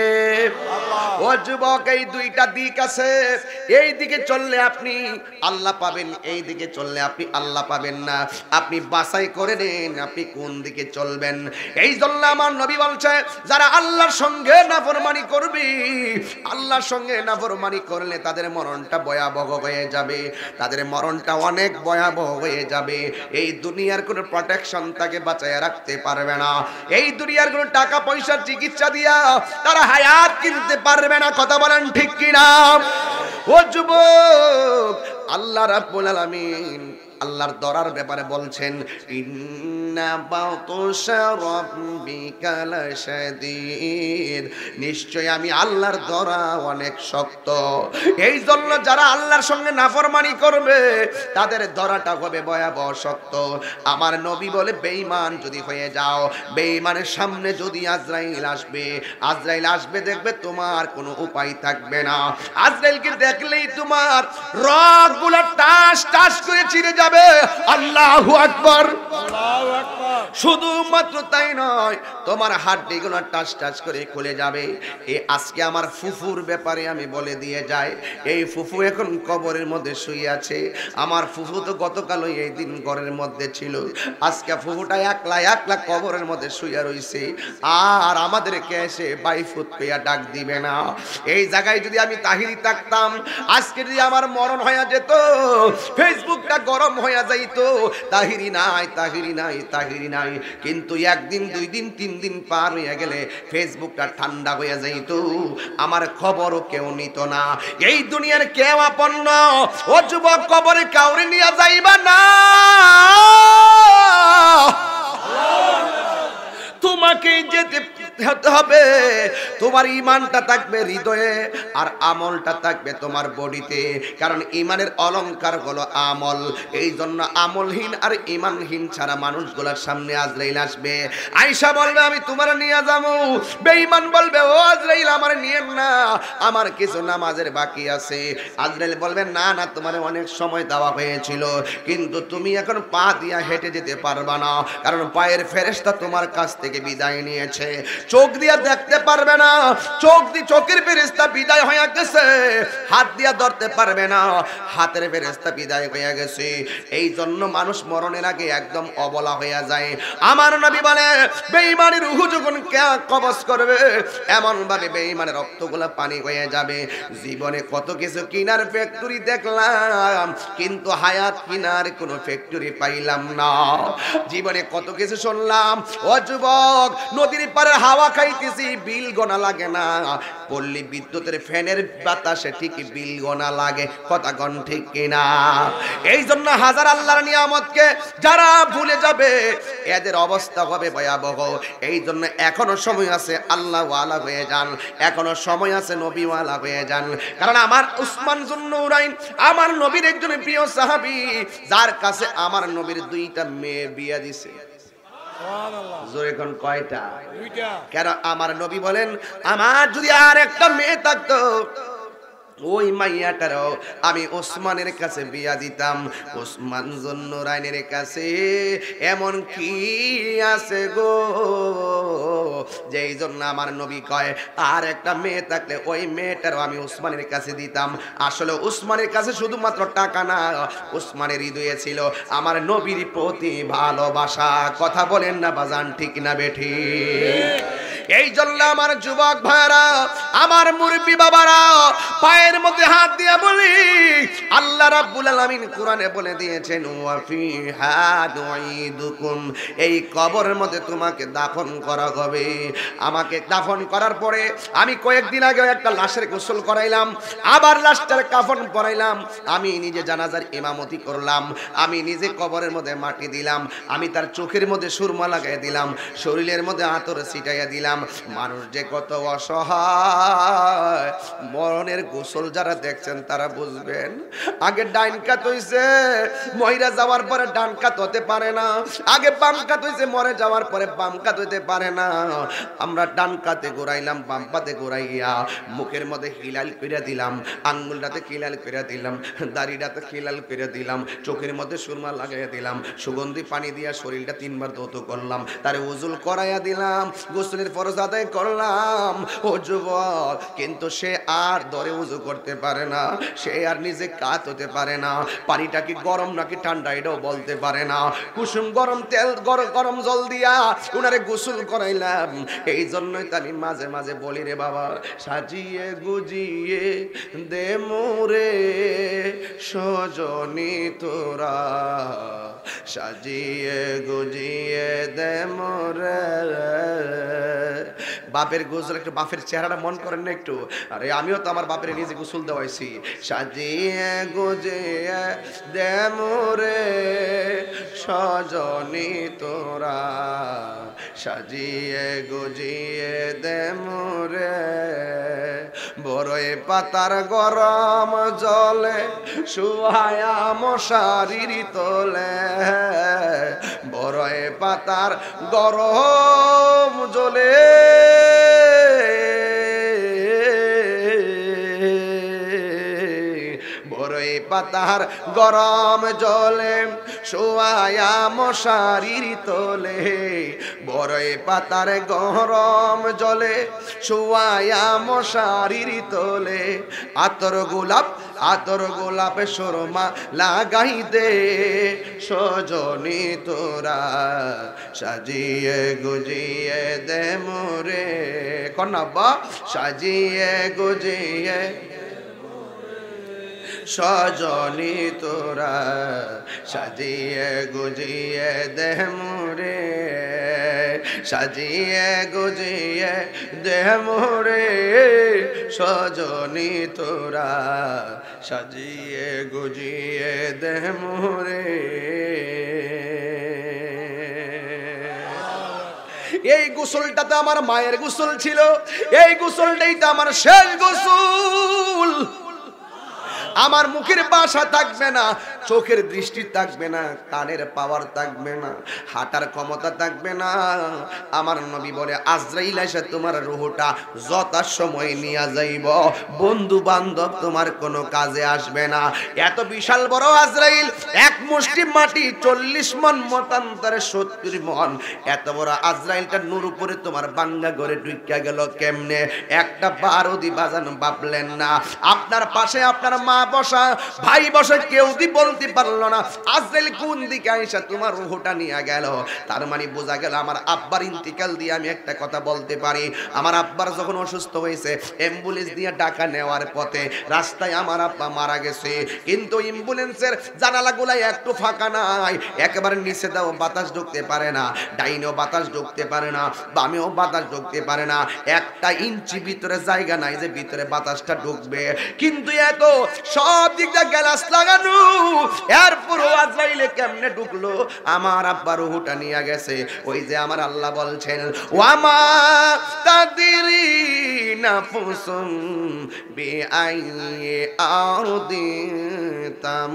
ও যুবক, এই দুইটা দিক আছে, এই দিকে চললে আপনি আল্লাহ পাবেন, এই দিকে চললে আপনি আল্লাহ পাবেন না। আপনি বাছাই করে নেন আপনি কোন দিকে চলবেন। এই জন্য আমার নবী বলছে, যারা আল্লাহর সঙ্গে নাফরমানি করবে, আল্লাহর সঙ্গে নাফরমানি করলে তাদের মরণটা ভয়াবহ হয়ে যাবে, তাদের মরণটা অনেক ভয়াবহ হয়ে যাবে। এই দুনিয়ার কোনো প্রোটেকশন তাকে বাঁচায় রাখতে পারবে না, এই দুনিয়ার কোনো টাকা পয়সা চিকিৎসা দিয়া তারা হায়াত কিনতে পারবে না। কথা বলেন ঠিক কিনা? ও যুবক, আল্লাহ রাব্বুল আলামিন আল্লাহর দরার ব্যাপারে বলছেন, ইন্না বাতুশা রাব্বিকা লাশাদীদ, নিশ্চয় আমি আল্লাহর দরা অনেক শক্ত। এই জন্য যারা আল্লাহর সঙ্গে নাফরমানি করবে তাদের দরাটা হবে ভয়াবহ শক্ত। আমার নবী বলে, বেঈমান যদি হয়ে যাও, বেঈমানের সামনে যদি আজরাইল আসবে, আজরাইল আসবে দেখবে তোমার কোনো উপায় থাকবে না। আজরাইলকে দেখলেই তোমার রগগুলো টাস টাস করে ছিঁড়ে যাবে। আল্লাহু আকবার, আল্লাহু আকবার। শুধুমাত্র তাই নয়, তোমার হাড্ডিগুলো টাস টাস করে খুলে যাবে। এই আজকে আমার ফুফুর ব্যাপারে আমি বলে দিয়ে যাই, এই ফুফু এখন কবরের মধ্যে শুয়ে আছে। আমার ফুফু তো গতকালই এই দিন ঘরের মধ্যে ছিল, আজকে ফুফুটা একলা একলা কবরের মধ্যে শুয়ে রইছে, আর আমাদেরকে এসে বাইফুত পেয়া ডাক দিবে না। এই জায়গায় যদি আমি তাহিরি থাকতাম, আজকে যদি আমার মরণ হয়ে যেত, ফেসবুকটা গরম হয়ে যাইতো, তাহিরি নাই, তাহিরি নাই, তাহিরি নাই। কিন্তু একদিন, দুই দিন, তিন দিন পার হয়ে গেলে ফেসবুকটা ঠান্ডা হয়ে যাইতো, আমার খবরও কেউ নিত না। এই দুনিয়ার কেউ আপন না। ও যুবক, কবরে কাউরে নিয়ে যাইবা না, তোমাকেই যেতে হবে। তোমার ঈমানটা থাকবে হৃদয়ে আর আমলটা থাকবে তোমার বডিতে, কারণ ঈমানের অলংকার হলো আমল। এই জন্য আমলহীন আর ঈমানহীন ছাড়া মানুষগুলোর সামনে আজরাইল আসবে। আয়েশা বলবে, আমি তোমার নিয়ে যাবো। বেঈমান বলবে, ও আজরাইল আমার নিয়েন না, আমার কিছু নামাজের বাকি আছে। আজরাইল বলবে, না না, তোমার অনেক সময় দেওয়া হয়েছিল, কিন্তু তুমি এখন পা দিয়া হেঁটে যেতে পারবা না, কারণ পায়ের ফেরেশতা তোমার কাছ থেকে বিদায় নিয়েছে। চোখ দিয়া দেখতে পারবে না, চোখ দিয়ে চোখের ফেরেশতা বিদায় হয়ে গেছে, হাত দিয়া ধরতে পারবে না, হাতের ফেরেশতা বিদায় হয়ে গেছে। এই জন্য মানুষ মরণের আগে একদম অবলা হয়ে যায়। আমার নবী বলে বেঈমানের রূহ যখন কবজ করবে এমন ভাবে বেঈমানের রক্তগুলো পানি হয়ে যাবে। জীবনে কত কিছু কিনার ফ্যাক্টরি দেখলাম, কিন্তু হায়াত কিনার কোনো ফ্যাক্টরি পাইলাম না। জীবনে কত কিছু শুনলাম, ও যুবক নদীর পাড়ে হাওয়া খাইতেছি, বিল গোনা লাগে না, পল্লী বিদ্যুতের ফ্যানের বাতাসে ঠিকই বিল গোনা লাগে। কথা কোন ঠিক কিনা? এই জন্য হাজার আল্লাহর নিয়ামতকে যারা ভুলে যাবে এদের অবস্থা হবে ভয়াবহ। এই জন্য এখনো সময় আছে, আল্লাহ ওয়ালা হয়ে যান, এখনো সময় আছে, নবী ওয়ালা হয়ে যান। কারণ আমার উসমান যুন্নুরাইন আমার নবীর একজন প্রিয় সাহাবী, যার কাছে আমার নবীর দুইটা মেয়ে বিয়ে দিছে। সুবহানাল্লাহ। জোরে কোন কয়টা? দুইটা। কেন? আমার নবী বলেন আমার যদি আর একটা মেয়ে থাকতো ওই মাইয়াটারও আমি ওসমানের কাছে বিয়া দিতাম। ওসমান যুন্নুরাইনের কাছে এমন কি আছে গো, যেই জন্য আমার নবী কয় আর একটা মেয়ে থাকলে ওই মেয়েটারও আমি ওসমানের কাছে দিতাম। আসলে ওসমানের কাছে শুধুমাত্র টাকা না, ওসমানের হৃদয়ে ছিল আমার নবীর প্রতি ভালোবাসা। কথা বলেন না বাজান, ঠিক না বেঠি? এই জন্য আমার যুবক ভাইরা, আমার মুরব্বি বাবারা, পায়ের মধ্যে হাত দিয়ে বলি আল্লাহ রাব্বুল আলামিন কোরআনে বলে দিয়েছেন ওয়া ফিহা দুইদুকুম, এই কবরের মধ্যে তোমাকে দাফন করা হবে। আমাকে দাফন করার পরে আমি কয়েকদিন আগে একটা লাশের গোসল করাইলাম, আবার লাশটার কাফন পরাইলাম, আমি নিজে জানাজার ইমামতি করলাম, আমি নিজে কবরের মধ্যে মাটি দিলাম, আমি তার চোখের মধ্যে সুরমা লাগাই দিলাম, শরীরের মধ্যে আতর ছিটাইয়া দিলাম। মানুষ যে কত অসহায়, মরণের গোসল যারা দেখছেন তারা বুঝবেন। আগে ডাইন কাত হইছে, মহিলা যাওয়ার পরে ডান কাত হতে পারে না, আগে বাম কাত হইছে, মরে যাওয়ার পরে বাম কাত হইতে পারে না। আমরা ডান কাতে ঘুরাইলাম, বাম পাতে ঘুরাইয়া মুখের মধ্যে হিলাল করে দিলাম, আঙ্গুলটাতে হিলাল করে দিলাম, দাড়িটাতে হিলাল করে দিলাম, চোখের মধ্যে সুরমা লাগাইয়া দিলাম, সুগন্ধি পানি দিয়া শরীরটা তিনবার ধৌত করলাম, তারে উজুল করাইয়া দিলাম, গোসলের ফরজ আদায় করলাম। ও যুবক, কিন্তু সে আর দরে উজু করতে পারে না, সে আর নিজে কাত হতে পারে না, পানিটা কি গরম নাকি ঠান্ডা এটাও বলতে পারে না। কুসুম গরম তেল গরম গরম জল দিয়া উনারে গোসল করাইলাম। এই জন্যই তো আমি মাঝে মাঝে বলি রে বাবা, সাজিয়ে গুজিয়ে দে মোরে সজনী তোরা, সাজিয়ে গুজিয়ে দে মোরে। বাপের গোসল একটু, বাপের চেহারাটা মন করেন না একটু? আরে আমিও তো আমার বাপের নিজে গোসল দেওয়াইছি। সাজিয়ে গুজিয়ে দে মোরে সজনী তোরা, সাজিয়ে গুজিয়ে দে মোরে। বড়ই পাতার গরম জলে শুয়ায়া মশারির তোলে, বড়ই পাতার গরম জলে বড়ই পাতার গরম জলে শোয়ায়া মশারির তোলে, বড়ই পাতার গরম জলে শোয়ায়া মশারির তোলে। আতর গোলাপ আতর গোলাপে সুরমা লাগাই দে সজনী তোরা, সাজিয়ে গুজিয়ে দে মোরে। কন্যা সাজিয়ে গুজিয়ে সজনী তোরা, সাজিয়ে গুজিয়ে দে মোরে, সাজিয়ে গুজিয়ে দে মোরে সজনী তোরা, সাজিয়ে গুজিয়ে দে মোরে। এই গোসলটাতে আমার মায়ের গোসল ছিল, এই গোসলটাই তো আমার শেষ গোসল। আমার মুখের ভাষা থাকবে না, চোখের দৃষ্টি থাকবে না, কানের পাওয়ার থাকবে না, হাঁটার ক্ষমতা থাকবে না। আমার নবী বলে আজরাইল এসে তোমার রূহটা যথা সময় নিয়ে যাইব, বন্ধু বান্ধব তোমার কোনো কাজে আসবে না। এত বিশাল বড় আজরাইল, এক মুষ্টি মাটি চল্লিশ মন মতান্তরে সত্তর মন, এত বড় আজরাইলটা নূর উপরে তোমার বাঙ্গা ঘরে ঢুইকা গেল কেমনে? একটা বারুদি বাজানো ভাবলেন না। আপনার পাশে আপনার মা বসা, ভাই বসে, কেউ দি বলতে পারলো না আজরাইল কোন দিকে আইসা তোমার রূহটা নিয়ে গেল। তার মানে বোঝা গেল আমার আব্বার ইন্তিকাল দিয়ে আমি একটা কথা বলতে পারি, আমার আব্বার যখন অসুস্থ হয়েছে অ্যাম্বুলেন্স দিয়ে ঢাকা নেওয়ার পথে রাস্তায় আমার আব্বা মারা গেছে, কিন্তু অ্যাম্বুলেন্সের জানালাগুলো একটু ফাঁকা নাই, একেবারে নিচে দাও বাতাস ঢুকতে পারে না, ডাইনেও বাতাস ঢুকতে পারে না, বামেও বাতাস ঢুকতে পারে না, একটা ইঞ্চি ভিতরে জায়গা নাই যে ভিতরে বাতাসটা ঢুকবে। কিন্তু এত সব দিক দিয়ে গ্লাস লাগানো, এরপরও আজরাইলে কেমনে ঢুকলো? আমার আব্বার রূহটা নিয়ে গেছে। ওই যে আমার আল্লাহ বলছেন ওয়ামা তাদরি নাফসুম বিআইয়ি আরদিন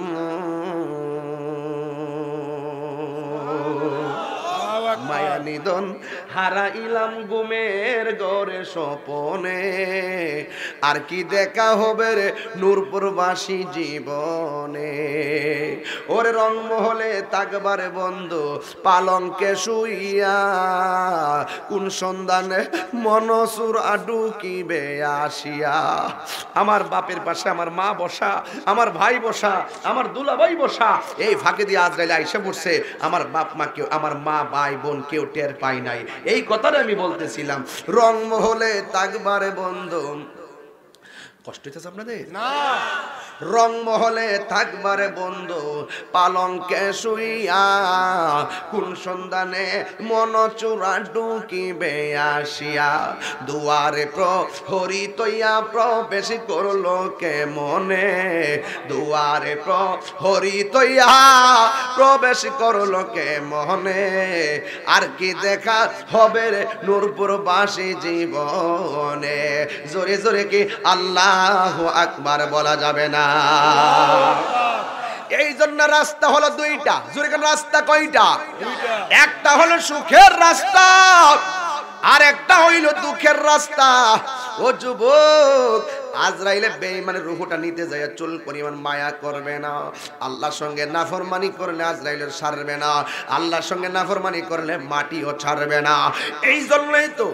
তামুত। মায়া নিদন হারাইলাম ঘুমের ঘরে স্বপনে, আর কি দেখা হবে রে নূরপুরবাসী জীবনে। ওরে রংমহলে তাকবারে বন্ধু পালঙ্কে শুইয়া, কোন সন্ধানে মনসুর আডুকিবে আসিয়া। আমার বাপের পাশে আমার মা বসা, আমার ভাই বসা, আমার দুলাভাই বসা, এই ফাঁকে দিয়ে আজরাইল আইসা পড়ছে। আমার বাপ মা কেউ, আমার মা ভাই বোন কেউ টের পাই নাই। এই কথাটা আমি বলতেছিলাম। রংমহলে তাকবারে বন্ধু, কষ্ট হইতেছে আপনাদের না? রংমহলে থাকবারে বন্ধু পালঙ্কে শুইয়া, কোন সন্ধানে মন চূড়া ঢুকিবে আসিয়া। দুয়ারে প্রহরী তৈয়া প্রবেশ করলো কে মনে, দুয়ারে প্রহরী তৈয়া প্রবেশ করলো কে মনে। আর কি দেখা হবে রে নূরপুরবাসী জীবনে? জোরে জোরে কি আল্লাহু আকবার বলা যাবে না? এই জন্য রাস্তা হলো দুইটা। জোরে কেন? রাস্তা কয়টা? একটা হলো সুখের রাস্তা, আর একটা হইল দুঃখের রাস্তা। ও যুবক, আজরাইলে বেঈমানের রূহটা নিতে যায় চুল পরিমাণ মায়া করবে না। আল্লাহর সঙ্গে নাফরমানি করলে আজরাইলের ছাড়বে না, আল্লাহর সঙ্গে নাফরমানি করলে মাটিও ছাড়বে না। এই জন্যই তো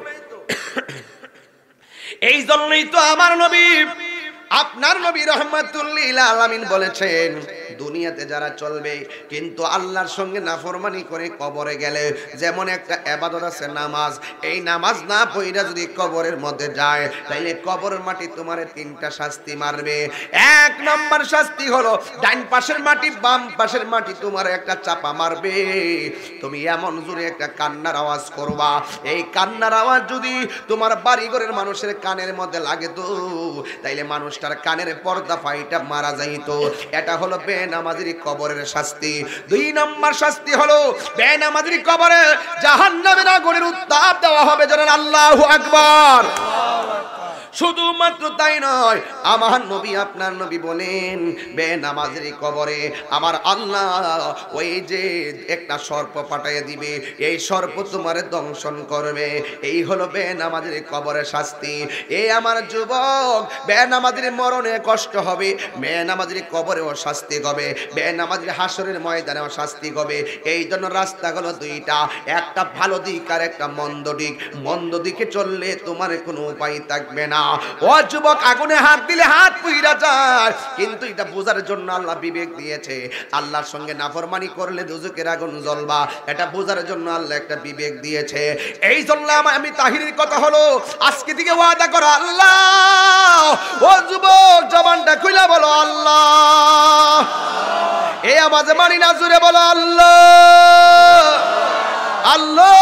এই জন্যই তো আমার নবী, আপনার নবী রাহমাতুল লিল আলামিন বলেছেন, দুনিয়াতে যারা চলবে কিন্তু আল্লাহর সঙ্গে নাফরমানি করে কবরে গেলে, যেমন একটা ইবাদত আছে নামাজ, এই নামাজ না পড়া যদি কবরের মধ্যে যায়, তাইলে কবরের মাটি তোমারে তিনটা শাস্তি মারবে। এক নম্বর শাস্তি হলো ডান পাশের মাটি, বাম পাশের মাটি তোমার একটা চাপা মারবে। তুমি এমন জোরে একটা কান্নার আওয়াজ করবা, এই কান্নার আওয়াজ যদি তোমার বাড়িঘরের মানুষের কানের মধ্যে লাগে তো তাইলে মানুষটার কানের পর্দা ফাইটা মারা যাইতো। এটা হলো বেনামাজির কবরের শাস্তি। দুই নম্বর শাস্তি হলো বেনামাজির কবরে জাহান্নামের আগুনের উত্তাপ দেওয়া হবে। জানেন আল্লাহু আকবার। শুধুমাত্র তাই নয়, আমার নবী আপনার নবী বলেন বেনামাজির কবরে আমার আল্লাহ ওই যে একটা সর্প পাঠিয়ে দিবে, এই সর্প তোমারে দংশন করবে। এই হলো বেনামাজির কবরের শাস্তি। এই আমার যুবক, বেনামাজির মরণে কষ্ট হবে, বেনামাজির কবরেও শাস্তি হবে, বেনামাজির হাসরের ময়দানেও শাস্তি হবে। এই জন্য রাস্তা হলো দুইটা, একটা ভালো দিক আর একটা মন্দ দিক। মন্দ দিকে চললে তোমার কোনো উপায় থাকবে না। ও যুবক, আগুনে হাত দিলে হাত পুড়িয়া যায়, কিন্তু এটা বোঝার জন্য আল্লাহ বিবেক দিয়েছে। আল্লাহর সঙ্গে নাফরমানি করলে দোজখের আগুন জ্বলবা, এটা বোঝার জন্য আল্লাহ একটা বিবেক দিয়েছে। এই জন্য আমি তাহিরের কথা হলো আজকে থেকে ওয়াদা করো আল্লাহ। ও যুবক, জবানটা খুলে বলো আল্লাহ। এই আওয়াজে মানি না, জুড়ে বলো আল্লাহ আল্লাহ।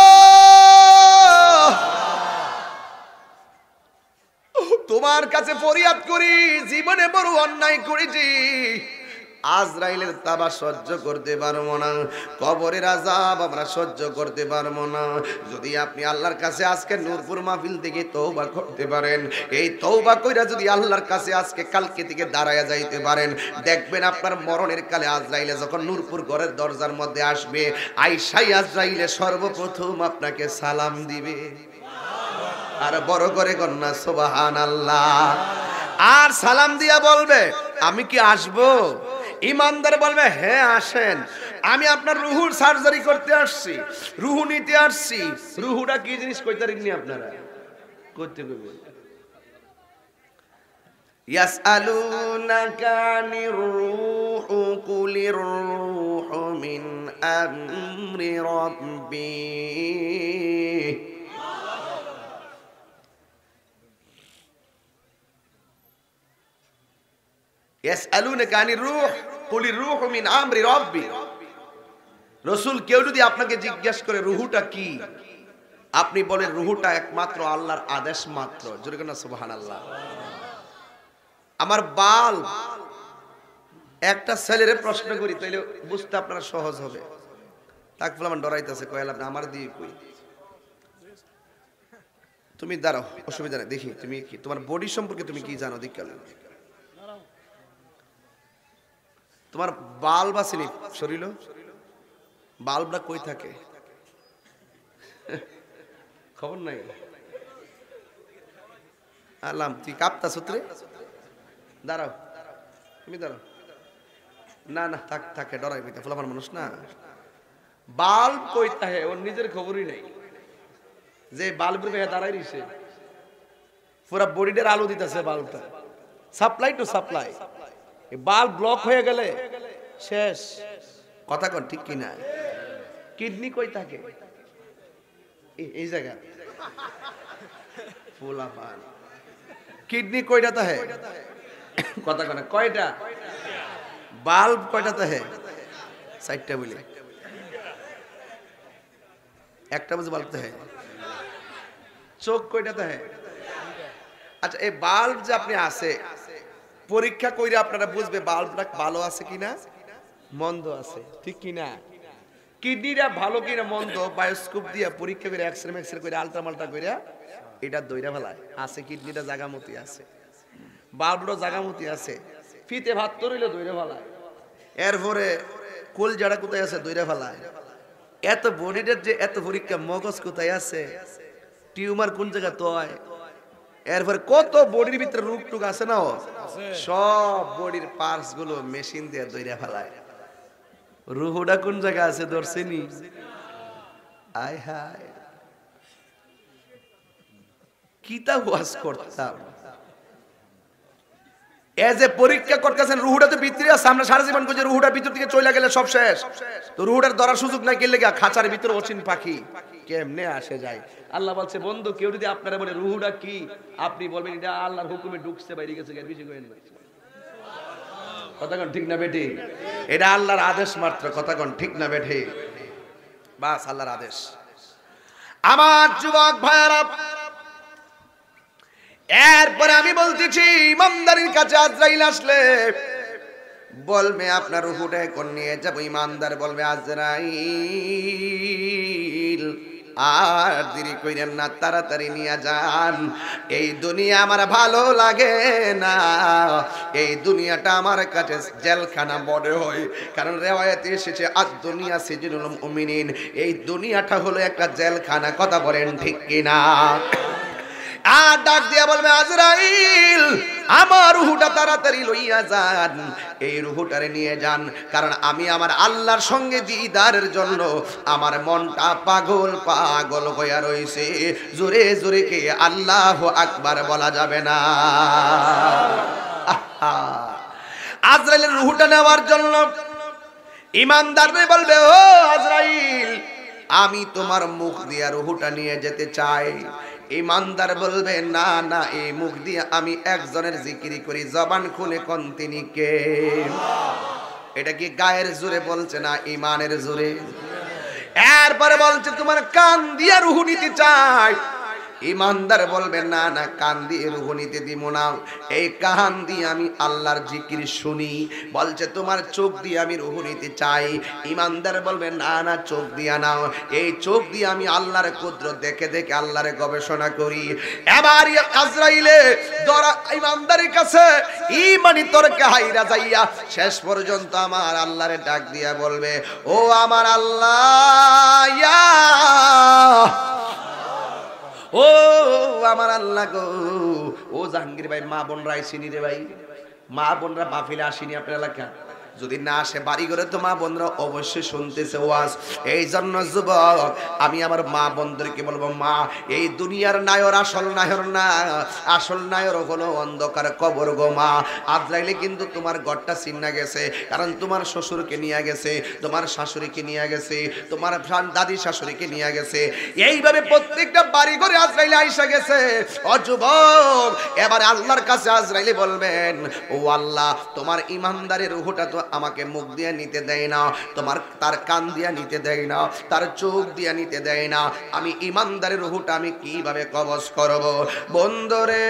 তোমার কাছে ফরিয়াদ করি, জীবনে বড় অন্যায় করেছি, আজরাইলের তাবা সহ্য করতে পারবো না, কবরের আযাব আমরা সহ্য করতে পারবো না। যদি আপনি আল্লাহর কাছে আজকে নূরপুর মাহফিল থেকে তওবা করতে পারেন, এই তওবা কইরা যদি আল্লাহর কাছে আজকে কালকে থেকে দাঁড়ায়া যাইতে পারেন, দেখবেন আপনার মরণের কালে আজরাইলে যখন নূরপুর ঘরের দরজার মধ্যে আসবে, আইসাই আজরাইলে সর্বপ্রথম আপনাকে সালাম দিবে। আর বড় করে কন্যা সুবহানাল্লাহ। আর সালাম দিয়া বলবে, আমি কি আসবো? ইমানদার বলবে, হ্যাঁ আসেন, আমি আপনার রুহুর সার্জারি করতে আসছি, রুহু নিতে আসছি। রুহুটা কি জিনিস কইতে পারেননি আপনারা? করতে কইবেন। ইয়াসআলুনাকা আনির রূহু কুলির রূহু মিন আমরি রাব্বি। ইয়াসআলুনাকা আনির রূহ কুলির রূহু মিন আমরি রাব্বি। রাসূল কেউ যদি আপনাকে জিজ্ঞাসা করে রুহুটা কি, আপনি বলেন রুহুটা একমাত্র আল্লাহর আদেশ মাত্র। জোরে বলেন সুবহানাল্লাহ। আমার বাল একটা ছেলেরে প্রশ্ন করি, তাইলে বুঝতে আপনার সহজ হবে। তাক বলে আমার ডরাইতেছে, কইলাম না আমার দিয়ে কই, তুমি দাঁড়াও, অসুবিধা নেই, দেখি তুমি কি তোমার বডি সম্পর্কে তুমি কি জানো। দেখ তোমার বাল্ব আছে নি শরীর, বাল্বটা কই থাকে খবর নাই? আলাম তুই কাঁপতা সূত্রে, দাঁড়াও তুমি দাঁড়াও। না না থাক থাকে, ডরাই পেতে ফুলামার মানুষ না। বাল্ব কই থাকে ওর নিজের খবরই নাই, যে বাল্বের বেহে দাঁড়াই রইছে, পুরা বডিটার আলো দিতেছে বাল্বটা, supply to supply. Bulb block হয়ে গেলে শেষ। কথা কন ঠিক কিনা? কিডনি কই থাকে? এই জায়গা ফুলা পান। কিডনি কয়টা থাকে? কথা কন কয়টা? বাল্ব কয়টা থাকে? চারটা বলি, একটা বুঝে বাল্ব থাকে। চোখ কয়টা থাকে? আচ্ছা এই বাল্ব যে আপনি আছে, পরীক্ষা কইরে আপনারা বুঝবে বাল্বটা ভালো আছে কিনা মন্দ আছে, ঠিক কিনা? কিডনিটা ভালো কিনা মন্দ বায়োস্কোপ দিয়ে পরীক্ষা করে এক্সরে মেক্সরে করে আলট্রা মাল্ট্রা করে এটা দইরা ফেলায়, আছে কিডনিটা জাগামতি আছে, বাল্বটা জাগামতি আছে, ফিতে ভাত তো রইলে দইরা ফেলায়, এরপরে কোল জাড়া কোথায় আছে দইরা ফেলায়। এত বডিটার যে এত পরীক্ষা, মগজ কোথায় আছে, টিউমার কোন জায়গা তয়, এরপরে কত বডির ভিতরে রোগ টুক আছে না, সব বডির পার্টস গুলো মেশিন দিয়ে দইরা ফেলায়। রুহুটা কোন জায়গা আছে ধরছেনি? আয় হায় কিতা ওয়াজ করতাম। এজ এ পরীক্ষা করতেছেন, রুহুটা তো ভিতরে আছে, আমরা সারা জীবন কইছি রুহুটার ভিতর থেকে চলে গেলে সব শেষ। তো রুহুটার ধরার সুযোগ নাই, গেলে গা খাঁচার ভিতরে অচিন পাখি কেমনে আসে যায়। আল্লাহ বলছে বন্ধু কেউ যদি আপনারা বলে রুহুটা কি, আপনি বলবেন এটা আল্লাহর হুকুমে ঢুকছে বাইরে গেছে, বেশি করেন না। কথা কোন ঠিক না বেটি? এটা আল্লাহর আদেশ মাত্র। কথা কোন ঠিক না বেটি? বাস আল্লাহর আদেশ। আমার যুবক ভাইরা, এরপরে আমি বলতেছি ইমানদারের কাছে আজরাইল আসলে বলবে আপনার রুহুটা কোন নিয়ে যাব। ইমানদার বলবে আজরাইল আর দেরি কইরেন না, তাড়াতাড়ি নিয়ে যান। এই দুনিয়া আমার ভালো লাগে না, এই দুনিয়াটা আমার কাছে জেলখানা মনে হয়। কারণ রিওয়ায়াতে এসেছে আদ দুনিয়া সিজনুল মুমিনিন, এই দুনিয়াটা হলো একটা জেলখানা। কথা বলেন ঠিক কিনা? আর ডাক দিয়া বলবে আজরাইল আমার রুহুটা তাড়াতাড়ি লইয়া যান, এই রুহুটারে নিয়ে যান, কারণ আমি আমার আল্লাহর সঙ্গে দিদারের জন্য আমার মনটা পাগল পাগল হইয়া রইছে। জোরে জোরে কে আল্লাহু আকবার বলা যাবে না? আজরাইলের রুহুটা নেওয়ার জন্য ইমানদার বলবে ও আজরাইল আমি তোমার মুখ দিয়া রুহুটা নিয়ে যেতে চাই। ইমানদার বলবে না না, এই মুখ দিয়ে আমি একজনের জিকিরি করি, জবান খুলে কোন তিনি কে? এটা কি গায়ের জোরে বলছে না ইমানের জোরে? এরপরে বলছে তোমার কান দিয়া রুহু নিতে চাই, ইমানদার বলবে না না, কান দিয়ে রুহ নিতে দিব না, এই কান দিয়ে আমি আল্লাহর জিকির শুনি। বলছে তোমার চোখ দিয়ে আমি রুহ নিতে চাই। ইমানদার বলবে না না, চোখ দিয়া নাও, এই চোখ দিয়ে আমি আল্লাহর কুদরত দেখে দেখে আল্লাহর গবেষণা করি। এবার আজরাইলে ধরা ইমানদারের কাছে ইমানি তর্কে হাইরা যাইয়া শেষ পর্যন্ত আমার আল্লাহরে ডাক দিয়া বলবে, ও আমার আল্লাহ, ইয়া ও আমার আল্লাহ গো। ও জাহাঙ্গীর ভাই, মা বোনরা আইসিনি রে ভাই, মা বোনরা মাহফিলে আসেনি আপনার এলাকা? যদি না আসে বাড়ি ঘরে তো মা বোনরা অবশ্যই শুনতেছে ওয়াজ। এই জন্য যুবক আমি আমার মা বোনদেরকে বলবো, মা এই দুনিয়ার নায়র আসল নায়র না, আসল নায়র হলো অন্ধকার কবর গো মা। আজরাইলে কিন্তু তোমার ঘরটা চিন্না গেছে, কারণ তোমার শ্বশুরকে নিয়ে গেছে, তোমার শাশুড়িকে নিয়ে গেছে, তোমার দাদি শাশুড়িকে নিয়ে গেছে, এইভাবে প্রত্যেকটা বাড়ি ঘরে আজরাইলে আইসা গেছে। ও যুবক, এবারে আল্লাহর কাছে আজরাইলে বলবেন, ও আল্লাহ, তোমার ইমানদারের রূহটা তো আমাকে মুখ দিয়ে নিতে দেয় না, তোমার তার কান দিয়ে নিতে দেয় না, তার চোখ দিয়ে নিতে দেয় না, আমি ইমানদারের রূহটা আমি কিভাবে কবজ করব? বন্ধুরে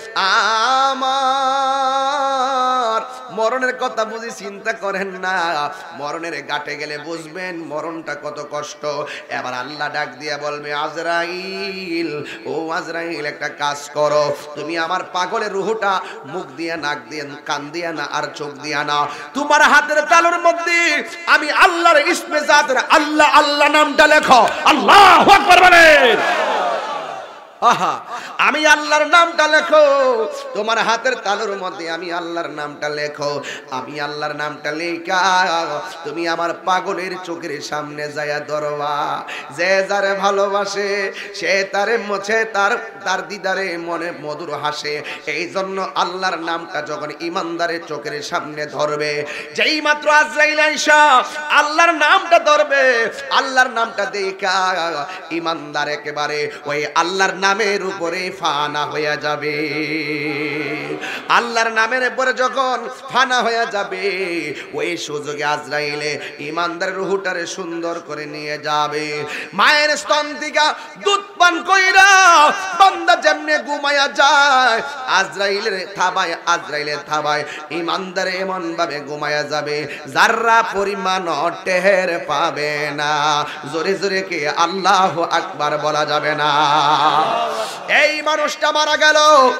আমার, মরণের কথা বুঝি চিন্তা করেন না, মরণের ঘাটে গেলে বুঝবেন মরণটা কত কষ্ট। এবার আল্লাহ ডাক দিয়ে বলবে, আজরাইল, ও আজরাইল, একটা কাজ করো, তুমি আমার পাগলের রূহটা মুখ দিয়ে, নাক দিয়ে, কান দিয়ে না, আর চোখ দিয়ে না, তোমার হাতের তালুর মধ্যে আমি আল্লাহর ইসমে জাতের আল্লাহ আল্লাহ নামটা লেখো। আল্লাহু আকবার বলেন। আহা, আমি আল্লাহর নামটা লেখো, তোমার হাতের তালুর মধ্যে আমি আল্লাহর নামটা লেখো। আমি আল্লাহর নামটা লেখা তুমি আমার পাগলের চোখের সামনে যায়া ধরবা। যে যারে ভালোবাসে সে তারে মোছে, তার তার দিদারে মনে মধুর হাসে। এই জন্য আল্লাহর নামটা যখন ইমানদারের চোখের সামনে ধরবে, যেই মাত্র আজরাইল আইসা আল্লাহর নামটা ধরবে, আল্লাহর নামটা দেখা ইমানদার একেবারে ওই আল্লাহর নামের উপরে ফানা হয়ে যাবে। আল্লাহর নামের উপরে যখন ফানা হয়ে যাবে, ওই সুযোগে আজরাইলে ইমানদারের রূহটারে সুন্দর করে নিয়ে যাবে। মায়ের স্তন থেকে দুধ পান কইরা বান্দা যেমনে ঘুমায়া যায়, আজরাইলের থাবায় আজরাইলের থাবায় ইমানদার এমন ভাবে ঘুমায়া যাবে, যারা পরিমাণ টের পাবে না। জোরে জোরে কে আল্লাহু আকবার বলা যাবে না। এই মানুষটা মারা গেল,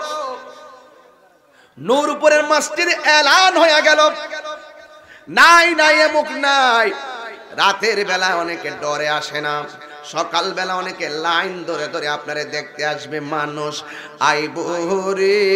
নূরপুরের মসজিদ এলান হয়ে গেল, নাই নাই এমুক নাই। রাতের বেলা অনেকে ডরে আসে না, সকাল বেলা অনেকে লাইন ধরে ধরে আপনারে দেখতে আসবে। মানুষ আইব রে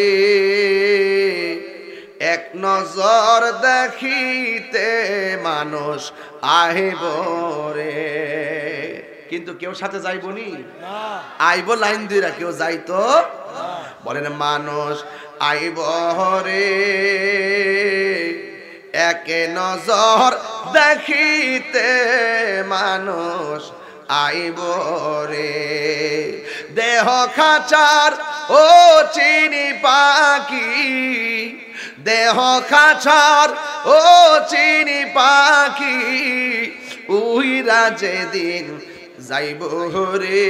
এক নজর দেখিতে, মানুষ আইব রে, কিন্তু কেউ সাথে যাইবনি, আইব লাইন ধরে, কেউ যাইতো বলেন মানুষ আইব রে এক নজর দেখিতে, মানুষ আইব রে। দেহ খাঁচার ও চিনি পাখি, দেহ খাঁচার ও চিনি পাখি, উইরা যেদিন যাইব রে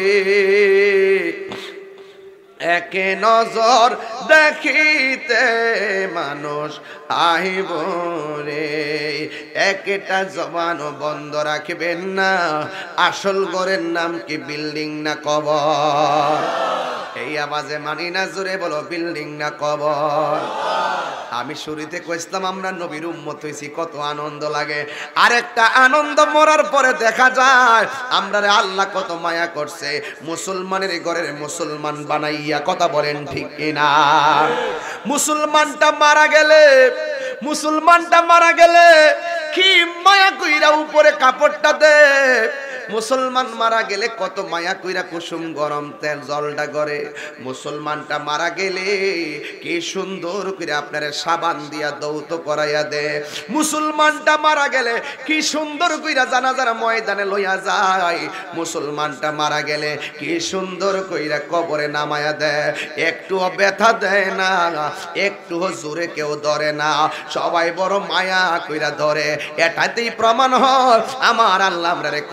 এক নজর দেখিতে, মানুষ আইব রে। একটা জবান বন্ধ রাখবেন না, আসল ঘরের নাম কি বিল্ডিং না কবর? এই আওয়াজে মানি না, জোরে বলো, বিল্ডিং না কবর? আমি শুরুতে কইছিলাম আমরা নবীর উম্মত হইছি, কত আনন্দ লাগে। আর একটা আনন্দ মরার পরে দেখা যায় আমরা আল্লাহ কত মায়া করছে, মুসলমানের ঘরের মুসলমান বানাইয়া। কথা বলেন ঠিক কিনা? মুসলমানটা মারা গেলে, মুসলমানটা মারা গেলে কি মায়া কইরা উপরে কাপড়টা দে। মুসলমান মারা গেলে কত মায়া কইরা কুসুম গরম তেল জলটা করে। মুসলমানটা মারা গেলে কি সুন্দর করে আপনারে সাবান দিয়া দৌত করাইয়া দে। মুসলমানটা মারা গেলে কি সুন্দর কইরা জানাজার ময়দানে লইয়া যায়। মুসলমানটা মারা গেলে কি সুন্দর কইরা কবরে নামায়া দেয়। একটুও ব্যথা দেয় না, একটুও জোরে কেউ ধরে না, সবাই বড় মায়া কইরা ধরে। এটাতেই প্রমাণ হয় আমার আল্লাহ আমরারে কত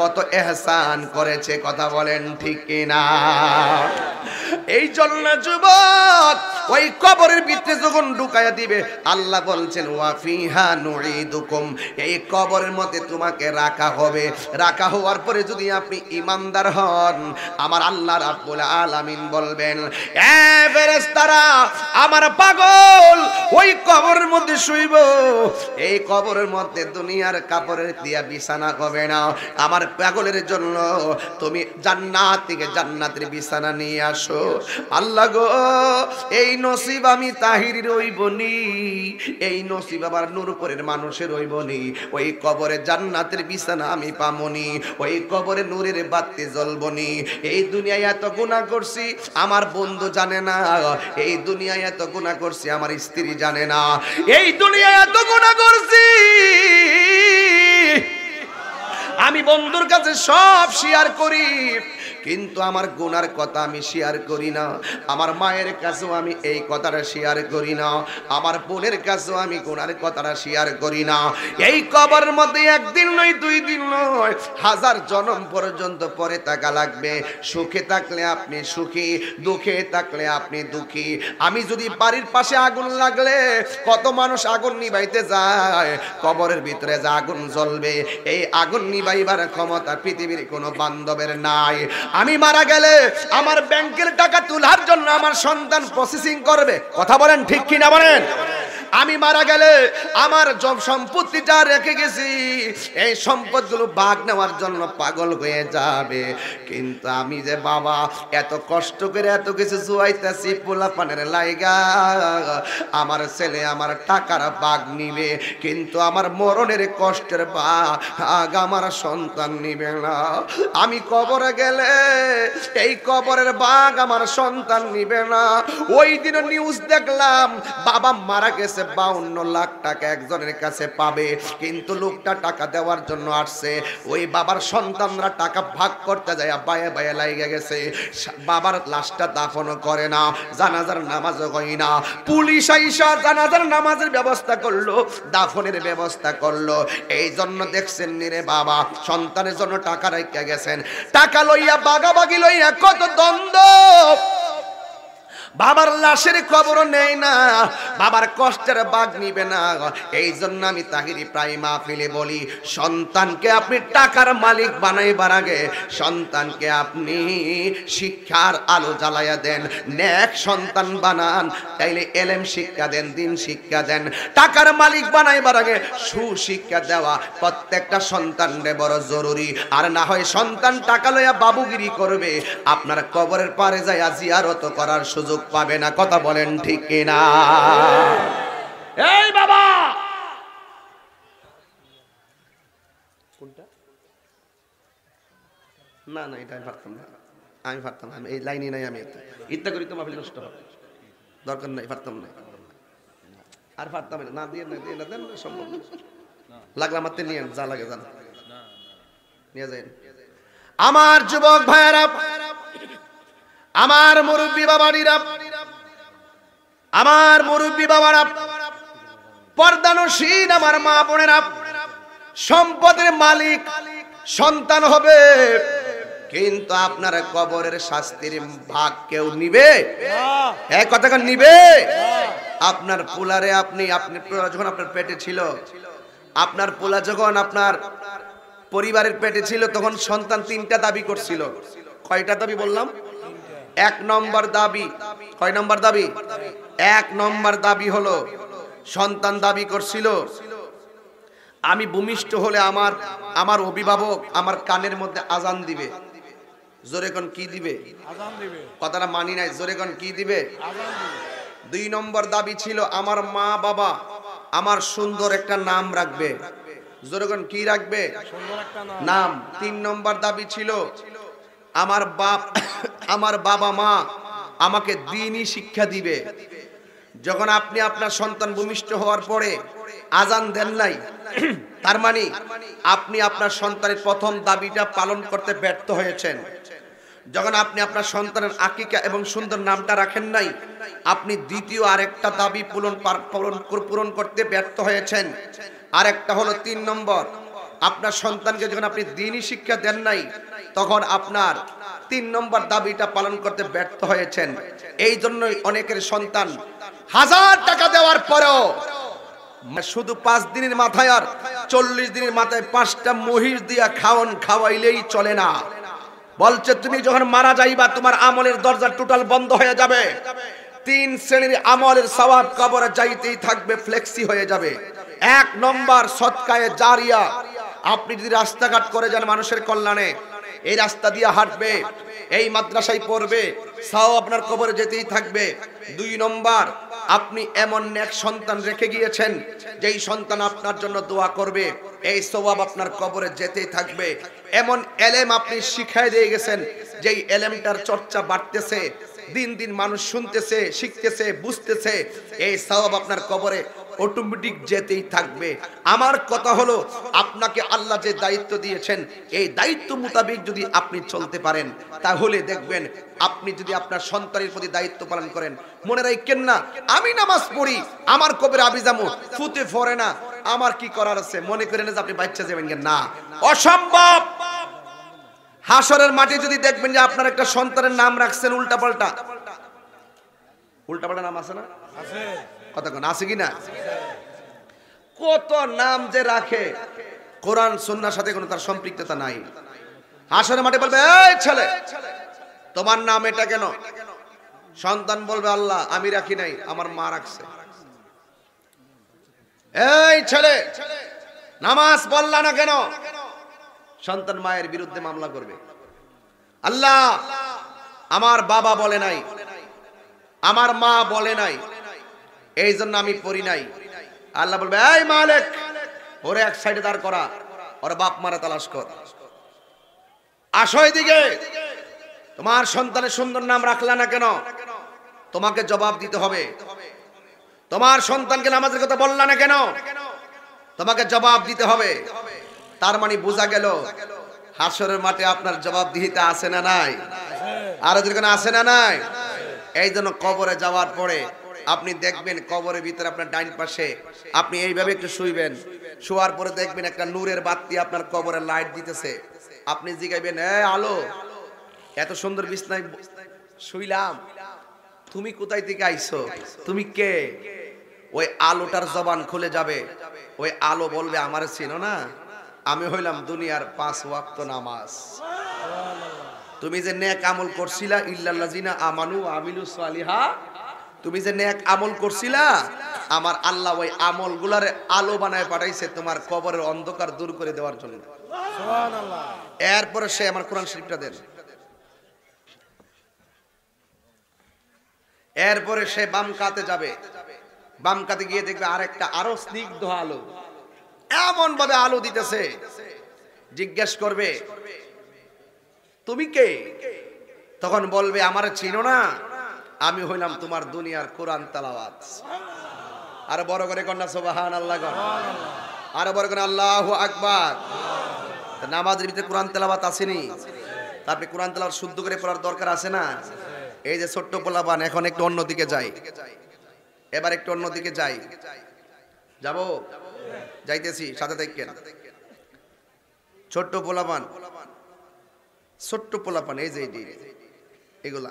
এহসান করেছে। কথা বলেন ঠিক কিনা? এই জন্য যুবক ওই কবরের ভিতরে যখন ঢুকায়া দিবে, আল্লাহ বলছেন ওয়া ফিহা নুঈদুকুম, এই কবরের মধ্যে তোমাকে রাখা হবে। রাখা হওয়ার পরে যদি আপনি ঈমানদার হন, আমার আল্লাহ রাব্বুল আলামিন বলবেন, এ ফেরেশতারা, আমার পাগল ওই কবরের মধ্যে শুইব। এই কবরের মধ্যে দুনিয়ার কাপড়ের দিয়া বিছানা হবে না। আমার পাগলের জন্য তুমি জান্নাত থেকে জান্নাতের বিছানা নিয়ে আসো। আল্লাহ গো, এই নসিব আমি তাহিরের হইবনি, এই নসিব আমার নূরপুরের মানুষের হইবনি। ওই কবরে জান্নাতের বিছানা আমি পামনি, ওই কবরে নূরের বাতি জ্বলবনি। এই দুনিয়ায় এত গুনাহ করছি আমার বন্ধু জানে না, এই দুনিয়ায় এত গুনাহ করছি আমার স্ত্রী জানে না, এই দুনিয়ায় এত গুনাহ করছি আমি বন্ধুর কাছে সব শেয়ার করি, কিন্তু আমার গুনার কথা আমি শেয়ার করি না। আমার মায়ের কাছেও আমি এই কথাটা শেয়ার করি না, আমার বোনের কাছেও আমি গুনার কথাটা শেয়ার করি না। এই কবরের মধ্যে একদিন নয়, দুই দিন নয়, হাজার জন্ম পর্যন্ত পরে থাকা লাগবে। সুখে থাকলে আপনি সুখী, দুঃখে থাকলে আপনি দুঃখী। আমি যদি বাড়ির পাশে আগুন লাগলে কত মানুষ আগুন নিভাইতে যায়, কবরের ভিতরে যে আগুন জ্বলবে, এই আগুন নিভাইবার ক্ষমতা পৃথিবীর কোনো বান্ধবের নাই। আমি মারা গেলে আমার ব্যাংকের টাকা তোলার জন্য আমার সন্তান প্রসেসিং করবে। কথা বলেন ঠিক কিনা বলেন? আমি মারা গেলে আমার সব সম্পত্তি যা রেখে গেছি, এই সম্পদগুলো ভাগ নেওয়ার জন্য পাগল হয়ে যাবে। কিন্তু আমি যে বাবা এত কষ্ট করে এত কিছু জুয়াইতেছি পোলাপানের লাইগা, আমার ছেলে আমার টাকার ভাগ নিবে, কিন্তু আমার মরণের কষ্টের ভাগ আমার সন্তান নিবে না। আমি কবরে গেলে এই কবরের ভাগ আমার সন্তান নিবে না। ওই দিন নিউজ দেখলাম, বাবা মারা গেছে, বাউন্ন লাখ টাকা একজনের কাছে পাবে, কিন্তু লোকটা টাকা দেওয়ার জন্য আসছে, ওই বাবার সন্তানরা টাকা ভাগ করতে যায় বায়ে বায়ে লাইগে গেছে। বাবার লাশটা দাফন করে না, জানাজার নামাজও হয় না। পুলিশ আইসা জানাজার নামাজের ব্যবস্থা করলো, দাফনের ব্যবস্থা করলো। এই জন্য দেখছেন নিরে বাবা সন্তানের জন্য টাকা রেখে গেছেন, টাকা লইয়া বাগাবাগি লইয়া কত দ্বন্দ্ব। বাবার লাশের খবর নেই না, বাবার কষ্টের ভাগ নিবে না। এই জন্য আমি তাহিরি প্রায় মাহফিলে বলি, সন্তানকে আপনি টাকার মালিক বানাইবার আগে সন্তানকে আপনি শিক্ষার আলো জ্বালাইয়া দেন, নেক সন্তান বানান। তাইলে এলেম শিক্ষা দেন, দিন শিক্ষা দেন। টাকার মালিক বানাইবার আগে সুশিক্ষা দেওয়া প্রত্যেকটা সন্তানরে বড় জরুরি। আর না হয় সন্তান টাকা লইয়া বাবুগিরি করবে, আপনার কবরের পারে যাইয়া জিয়ারত করার সুযোগ পাবে না। কথা বলেন ঠিক কিনা? এই বাবা কোনটা? না না এটা আমি পারতাম না, আমি পারতাম না, এই লাইনে নাই। আমি ইচ্ছা করি তো মাহফিল নষ্ট হবে, দরকার নাই, পারতাম না, আর পারতাম না। দিয়ে না দিয়ে না দেন না, সম্ভব লাগলে আমার নিয়ে যা লাগে জান নিয়ে যাই। আমার যুবক ভাইয়েরা, আমার মুরব্বী বাবারা, আমার মুরব্বী বাবারা, পর্দানশীল আমার মা বোনেরা, সম্পদের মালিক সন্তান হবে, কিন্তু আপনার কবরের শাস্তির ভাগ কেউ নিবে? এক কথা কেন নিবে? আপনার পোলারে আপনি আপনি যখন আপনার পেটে ছিল, আপনার পোলা যখন আপনার পরিবারের পেটে ছিল, তখন সন্তান তিনটা দাবি করছিল। কয়টা দাবি বললাম? এক নম্বর দাবি, কয় নম্বর দাবি? এক নম্বর দাবি হলো সন্তান দাবি করছিল, আমি ভূমিষ্ঠ হলে আমার আমার অভিভাবক আমার কানের মধ্যে আজান দিবে। জোরে কোন কি দিবে? আজান দিবে। কথাটা মানি নাই, জোরে কোন কি দিবে? আজান দিবে। দুই নম্বর দাবি ছিল আমার মা বাবা আমার সুন্দর একটা নাম রাখবে। জোরে কোন কি রাখবে? সুন্দর একটা নাম। তিন নম্বর দাবি ছিল আমার বাপ আমার বাবা মা আমাকে দ্বীনি শিক্ষা দিবে। যখন আপনি আপনার সন্তান ভূমিষ্ঠ হওয়ার পরে আজান দেন নাই, তার মানে আপনি আপনার সন্তানের প্রথম দাবিটা পালন করতে ব্যর্থ হয়েছেন। যখন আপনি আপনার সন্তানের আকিকা এবং সুন্দর নামটা রাখেন নাই, আপনি দ্বিতীয় আরেকটা দাবি পূরণ পূরণ করতে ব্যর্থ হয়েছেন। আরেকটা হলো তিন নম্বর, আপনার সন্তানকে যখন আপনি দ্বীনি শিক্ষা দেন নাই, তখন আপনার তিন নম্বর দাবিটা পালন করতে ব্যর্থ হয়েছেন। এই জন্যই অনেকের সন্তান হাজার টাকা দেওয়ার পরেও শুধু পাঁচ দিনের মাথায় আর চল্লিশ দিনের মাথায় পাঁচটা মহিষ দিয়া খাওয়ান খাওয়াইলেই চলে না। বলছে তুমি যখন মারা যাইবা তোমার আমলের দরজা টোটাল বন্ধ হয়ে যাবে। তিন শ্রেণীর আমলের সওয়াব কবরে যাইতেই থাকবে, ফ্লেক্সি হয়ে যাবে। এক নম্বর সদকায়ে জারিয়া, আপনি যদি রাস্তাঘাট করে যান মানুষের কল্যাণে, এই রাস্তা দিয়ে হাঁটবে, এই মাদ্রাসায় পড়বে, সওয়াব আপনার কবরে যেতেই থাকবে। দুই নম্বর, আপনি এমন নেক সন্তান রেখে গিয়েছেন যেই সন্তান আপনার জন্য দোয়া করবে, এই সওয়াব আপনার কবরে যেতেই থাকবে। এমন এলেম আপনি শিখাই দিয়ে গেছেন যেই এলেমটার চর্চা বাড়তেছে, দিন দিন মানুষ শুনতেছে, শিখতেছে, বুঝতেছে, এই সওয়াব আপনার কবরে অটোমেটিক যেতেই থাকবে। আমার কথা হলো, আপনাকে আল্লাহ যে দায়িত্ব দিয়েছেন এই দায়িত্ব মোতাবেক যদি আপনি চলতে পারেন, তাহলে দেখবেন আপনি যদি আপনার সন্তানের প্রতি দায়িত্ব পালন করেন, মনে রাখেন না আমি নামাজ পড়ি আমার কবরে আবি যাবো, ফুতে ফরে না, আমার কি করার আছে, মনে করেন যে আপনি বাচ্চা যাবেন না, অসম্ভব। হাসরের মাঠে যদি দেখবেন যে আপনার একটা সন্তানের নাম রাখছেন উল্টা পাল্টা, উল্টা পাল্টা নাম আছে না? আছে। কথা কোন আছে কিনা? কত নাম যে রাখে, কোরআন সুন্নাহর সাথে কোনো তার সম্পৃক্ততা নাই। হাসরের মাঠে বলবে এই ছেলে তোমার নাম এটা কেন? সন্তান বলবে আল্লাহ আমি রাখি নাই, আমার মা রাখছে। এই ছেলে নামাজ পড়লা না কেন? সন্তান মায়ের বিরুদ্ধে মামলা করবে, আল্লাহ আমার বাবা বলে নাই, আমার মা বলে নাই, এই জন্য আমি পড়ি নাই। আল্লাহ বলবে এই মালিক ওরে এক সাইডে দাঁড় করা, ওর বাপ মারা তালাশ কর, আসো এদিকে। তোমার সন্তানের সুন্দর নাম রাখলা না কেন? তোমাকে জবাব দিতে হবে। তোমার সন্তানকে নামাজের কথা বললা না কেন? তোমাকে জবাব দিতে হবে। তার মানে বোঝা গেল হাসরের মাঠে আপনার জবাব দিতে আছে না নাই? আর যেখানে আছে না নাই? এই জন্য কবরে যাওয়ার পরে আপনি দেখবেন কবরের ভিতরে আপনার ডাইন পাশে আপনি এইভাবে একটু শুইবেন, শোয়ার পরে দেখবেন একটা নূরের বাতি আপনার কবরে লাইট দিতেছে। আপনি জিগাইবেন এ আলো, এত সুন্দর বিছনায় শুইলাম, তুমি কোথায় থেকে আইছো, তুমি কে? ওই আলোটার জবান খুলে যাবে, ওই আলো বলবে আমারে চিনো না, আমি হইলাম দুনিয়ার পাঁচ ওয়াক্ত নামাজ। তুমি যে নেক আমল করছিলা ইল্লাল্লাযিনা আমানু ওয়া আমিলুস সালিহা, তুমি যে নেক আমল করছিলা আমার আল্লাহ ওই আমলগুলারে আলো বানায় পাঠাইছে তোমার কবরের অন্ধকার দূর করে দেওয়ার জন্য। সুবহানাল্লাহ। এরপরে সে আমার কোরআন শরীফটা দেন, এরপরে সে বাম কাতে যাবে, বাম কাতে গিয়ে দেখবে আরেকটা আরো স্নিগ্ধ আলো, এমন ভাবে আলো দিতেছে, জিজ্ঞেস করবে তুমি কে? তখন বলবে আমারে চিনো না, আমি হইলাম তোমার দুনিয়ার কোরআন তেলাওয়াত। আর বড় করে কন্যা সুবহানাল্লাহ, আর বড় করে আল্লাহু আকবার। নামাজের ভিতরে কোরআন তেলাওয়াত আসেনি, তারপরে কোরআন তেলাওয়াত শুদ্ধ করে পড়ার দরকার আছে না? এই যে ছোট্ট পোলাপান এখন একটু অন্যদিকে যাই, এবার একটু অন্যদিকে যাই, যাবো যাইতেছি সাথে দেখেন। ছোট্ট পোলাপান, ছোট্ট পোলাপান, এই যে এগুলা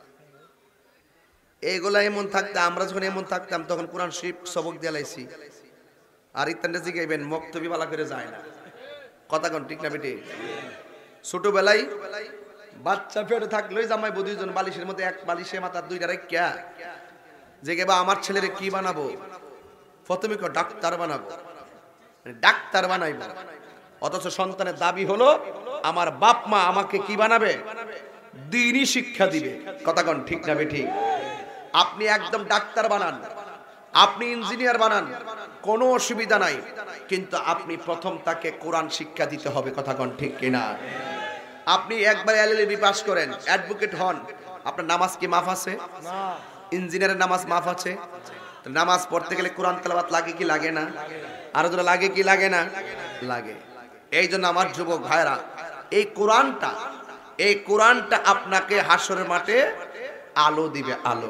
এইগুলা এমন থাকতে, আমরা যখন এমন থাকতাম তখন কোরআন শরীফ সবক দিয়ে লাইছি। আর ইত্যাদি জিগাইবেন মক্তবি বালা করে যায় না, কথা কোন ঠিক না বেটি? ছোটবেলায় বাচ্চা পেটে থাকলেই জামাই দুইজন বালিশের মধ্যে এক বালিশে মাথার দুইটা রেখা জেগে বা আমার ছেলেরে কি বানাবো, প্রথমে কেউ ডাক্তার বানাবো, ডাক্তার বানাইব। অথচ সন্তানের দাবি হলো আমার বাপ মা আমাকে কি বানাবে, দ্বীনি শিক্ষা দিবে। কথা কোন ঠিক না বেটি? আপনি একদম ডাক্তার বানান, আপনি ইঞ্জিনিয়ার বানান, কোনো অসুবিধা নাই, কিন্তু আপনি প্রথম তাকে কোরআন শিক্ষা দিতে হবে। কথা কোন ঠিক কিনা? আপনি একবার এলএলবি পাস করেন, অ্যাডভোকেট হন, আপনার নামাজ কি মাফ আছে? না। ইঞ্জিনিয়ারের নামাজ মাফ আছে? নামাজ পড়তে গেলে কোরআন তেলাওয়াত লাগে কি লাগে না? আর যারা লাগে কি লাগে না? লাগে। এই জন্য আমার যুবক ভাইরা, এই কোরআনটা এই কোরআনটা আপনাকে হাসরের মাঠে আলো দিবে, আলো।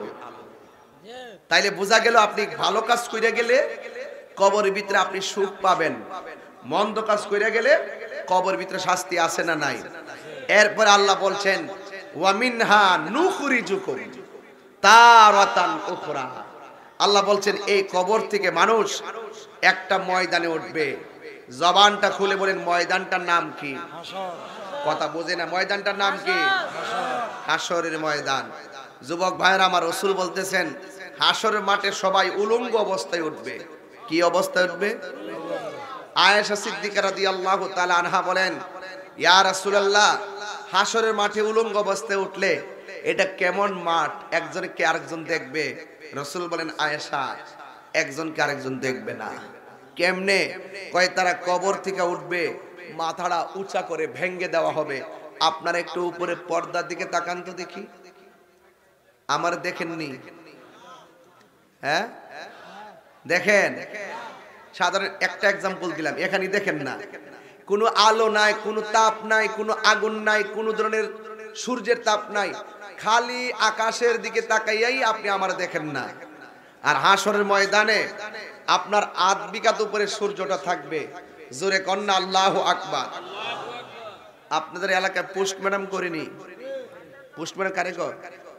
তাইলে বোঝা গেল আপনি ভালো কাজ করে গেলে কবরের ভিতরে আপনি সুখ পাবেন, মন্দ কাজ কইরা গেলে কবর ভিতরে শাস্তি আছে না নাই? এরপর আল্লাহ বলছেন ওয়া মিনহা নুখরিজুকুম তারাতান উখরা। আল্লাহ বলছেন এই কবর থেকে মানুষ একটা ময়দানে উঠবে। জবানটা খুলে বলেন ময়দানটার নাম কি? কথা বোঝে না, ময়দানটার নাম কি? হাসরের ময়দান। যুবক ভাইরা আমার, রাসূল বলতেছেন হাসরের মাঠে সবাই উলঙ্গ অবস্থায় উঠবে। কি অবস্থায় উঠবে? আয়েশা সিদ্দিকা রাদিয়াল্লাহু তাআলা আনহা বলেন ইয়া রাসূলুল্লাহ, হাসরের মাঠে উলঙ্গ অবস্থায় উঠলে এটা কেমন মাঠ, একজনকে আরেকজন দেখবে? রাসূল বলেন আয়েশা, একজনকে আরেকজন দেখবে না। কেমনে? কয় তারা কবর থেকে উঠবে, মাথাটা উঁচা করে ভেঙ্গে দেওয়া হবে। আপনারা একটু উপরে পর্দার দিকে তাকান তো দেখি, আমার দেখেননি? হ্যাঁ দেখেন, সাধারণ একটা এক্সাম্পল দিলাম, এখানে দেখেন না, কোনো আলো নাই, কোনো তাপ নাই, কোনো আগুন নাই, কোনো ধরনের সূর্যের তাপ নাই, খালি আকাশের দিকে তাকাইয়াই আপনি আমার দেখেন না। আর হাসরের ময়দানে আপনার আধ বিঘাত উপরে সূর্যটা থাকবে। জোরে কন্যা আল্লাহু আকবার। আপনাদের এলাকায় পোস্ট ম্যাডাম করেনি? পোস্ট ম্যাডাম কারে কর?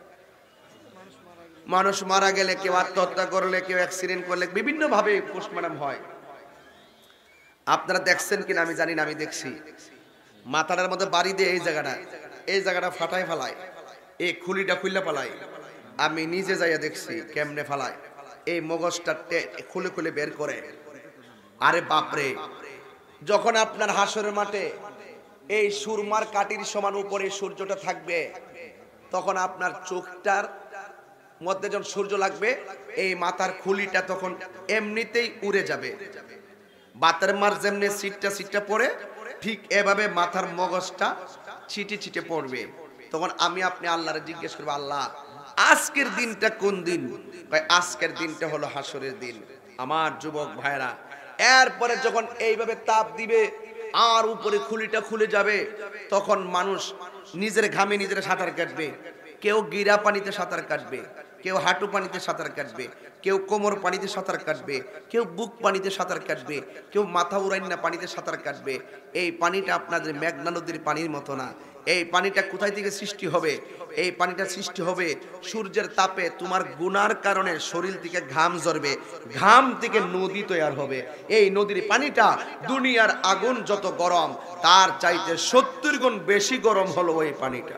মানুষ মারা গেলে, কেউ আত্মহত্যা করলে, কেউ অ্যাক্সিডেন্ট করলে বিভিন্ন ভাবে পোস্টমর্টম হয়। আপনারা দেখছেন কিনা আমি জানি না, আমি দেখছি মাথাটার মধ্যে বাড়ি দিয়ে এই জায়গাটা এই জায়গাটা ফাটায় ফেলায়, এই খুলিটা খুললে ফেলায়। আমি নিজে যাইয়া দেখছি কেমনে ফেলায়, এই মগজটা খুলে খুলে বের করে। আরে বাপরে, যখন আপনার হাসরের মাঠে এই সুরমার কাটির সমান উপরে সূর্যটা থাকবে, তখন আপনার চোখটার মধ্যে যখন সূর্য লাগবে, এই মাথার খুলিটা তখন এমনিতেই উড়ে যাবে। বাতের মার যেমনি সিটটা সিটটা পড়ে, ঠিক এভাবে মাথার মগজটা ছিটে ছিটে পড়বে। তখন আমি আপনি আল্লাহরে জিজ্ঞেস করবো, আল্লাহ আজকের দিনটা কোন দিন? আজকের দিনটা হলো হাসরের দিন। আমার যুবক ভাইরা, এরপরে যখন এইভাবে তাপ দিবে আর উপরে খুলিটা খুলে যাবে, তখন মানুষ নিজের ঘামে নিজের সাঁতার কাটবে। কেউ গিরা পানিতে সাঁতার কাটবে, কেউ হাঁটু পানিতে সাঁতার কাটবে, কেউ কোমর পানিতে সাঁতার কাটবে, কেউ বুক পানিতে সাঁতার কাটবে, কেউ মাথা উড়াইনা পানিতে সাঁতার কাটবে। এই পানিটা আপনাদের মেঘনা নদীর পানির মতো না। এই পানিটা কোথায় থেকে সৃষ্টি হবে? এই পানিটা সৃষ্টি হবে সূর্যের তাপে। তোমার গুনার কারণে শরীর থেকে ঘাম ঝরবে, ঘাম থেকে নদী তৈরি হবে। এই নদীর পানিটা দুনিয়ার আগুন যত গরম, তার চাইতে সত্তর গুণ বেশি গরম হলো ওই পানিটা।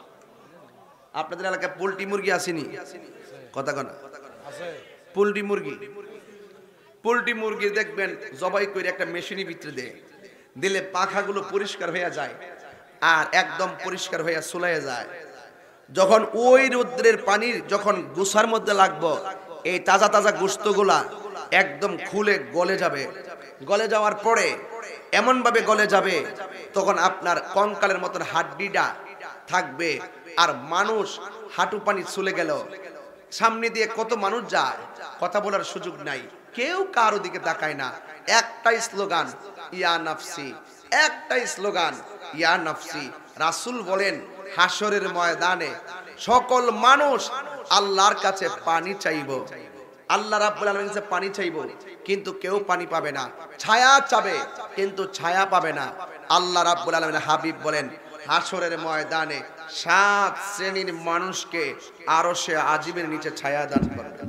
আপনাদের এলাকায় পোল্ট্রি মুরগি আসেনি? কথা কনা পোল্ট্রি মুরগি, পোল্ট্রি মুরগি দেখবেন জবাই করে একটা মেশিনের ভিতরে দেয়, দিলে পাখাগুলো পরিষ্কার হয়ে যায় আর একদম পরিষ্কার হয়ে চলে যায়। যখন ওই রৌদ্রের পানির যখন গুসার মধ্যে লাগবো, এই তাজা তাজা গোশতগুলা একদম খুলে গলে যাবে। গলে যাওয়ার পরে এমন ভাবে গলে যাবে, তখন আপনার কঙ্কালের মতন হাড্ডিটা থাকবে। আর মানুষ হাঁটু পানি চলে গেল, সামনে দিয়ে কত মানুষ যায়, কথা বলার সুযোগ নাই, কেউ কারো দিকে তাকায় না। একটাই স্লোগান, ইয়া নাফসি, একটাই স্লোগান, ইয়া নাফসি। রাসূল বলেন হাসরের ময়দানে সকল মানুষ আল্লাহর কাছে পানি চাইবো, আল্লাহ রাব্বুল আলামিনের কাছে পানি চাইবো, কিন্তু কেউ পানি পাবে না। ছায়া চাবে কিন্তু ছায়া পাবে না। আল্লাহ রাব্বুল আলামিনের হাবিব বলেন হাসরের ময়দানে সাত শ্রেণীর মানুষকে আরশে আজিমের নিচে ছায়া দান করবেন।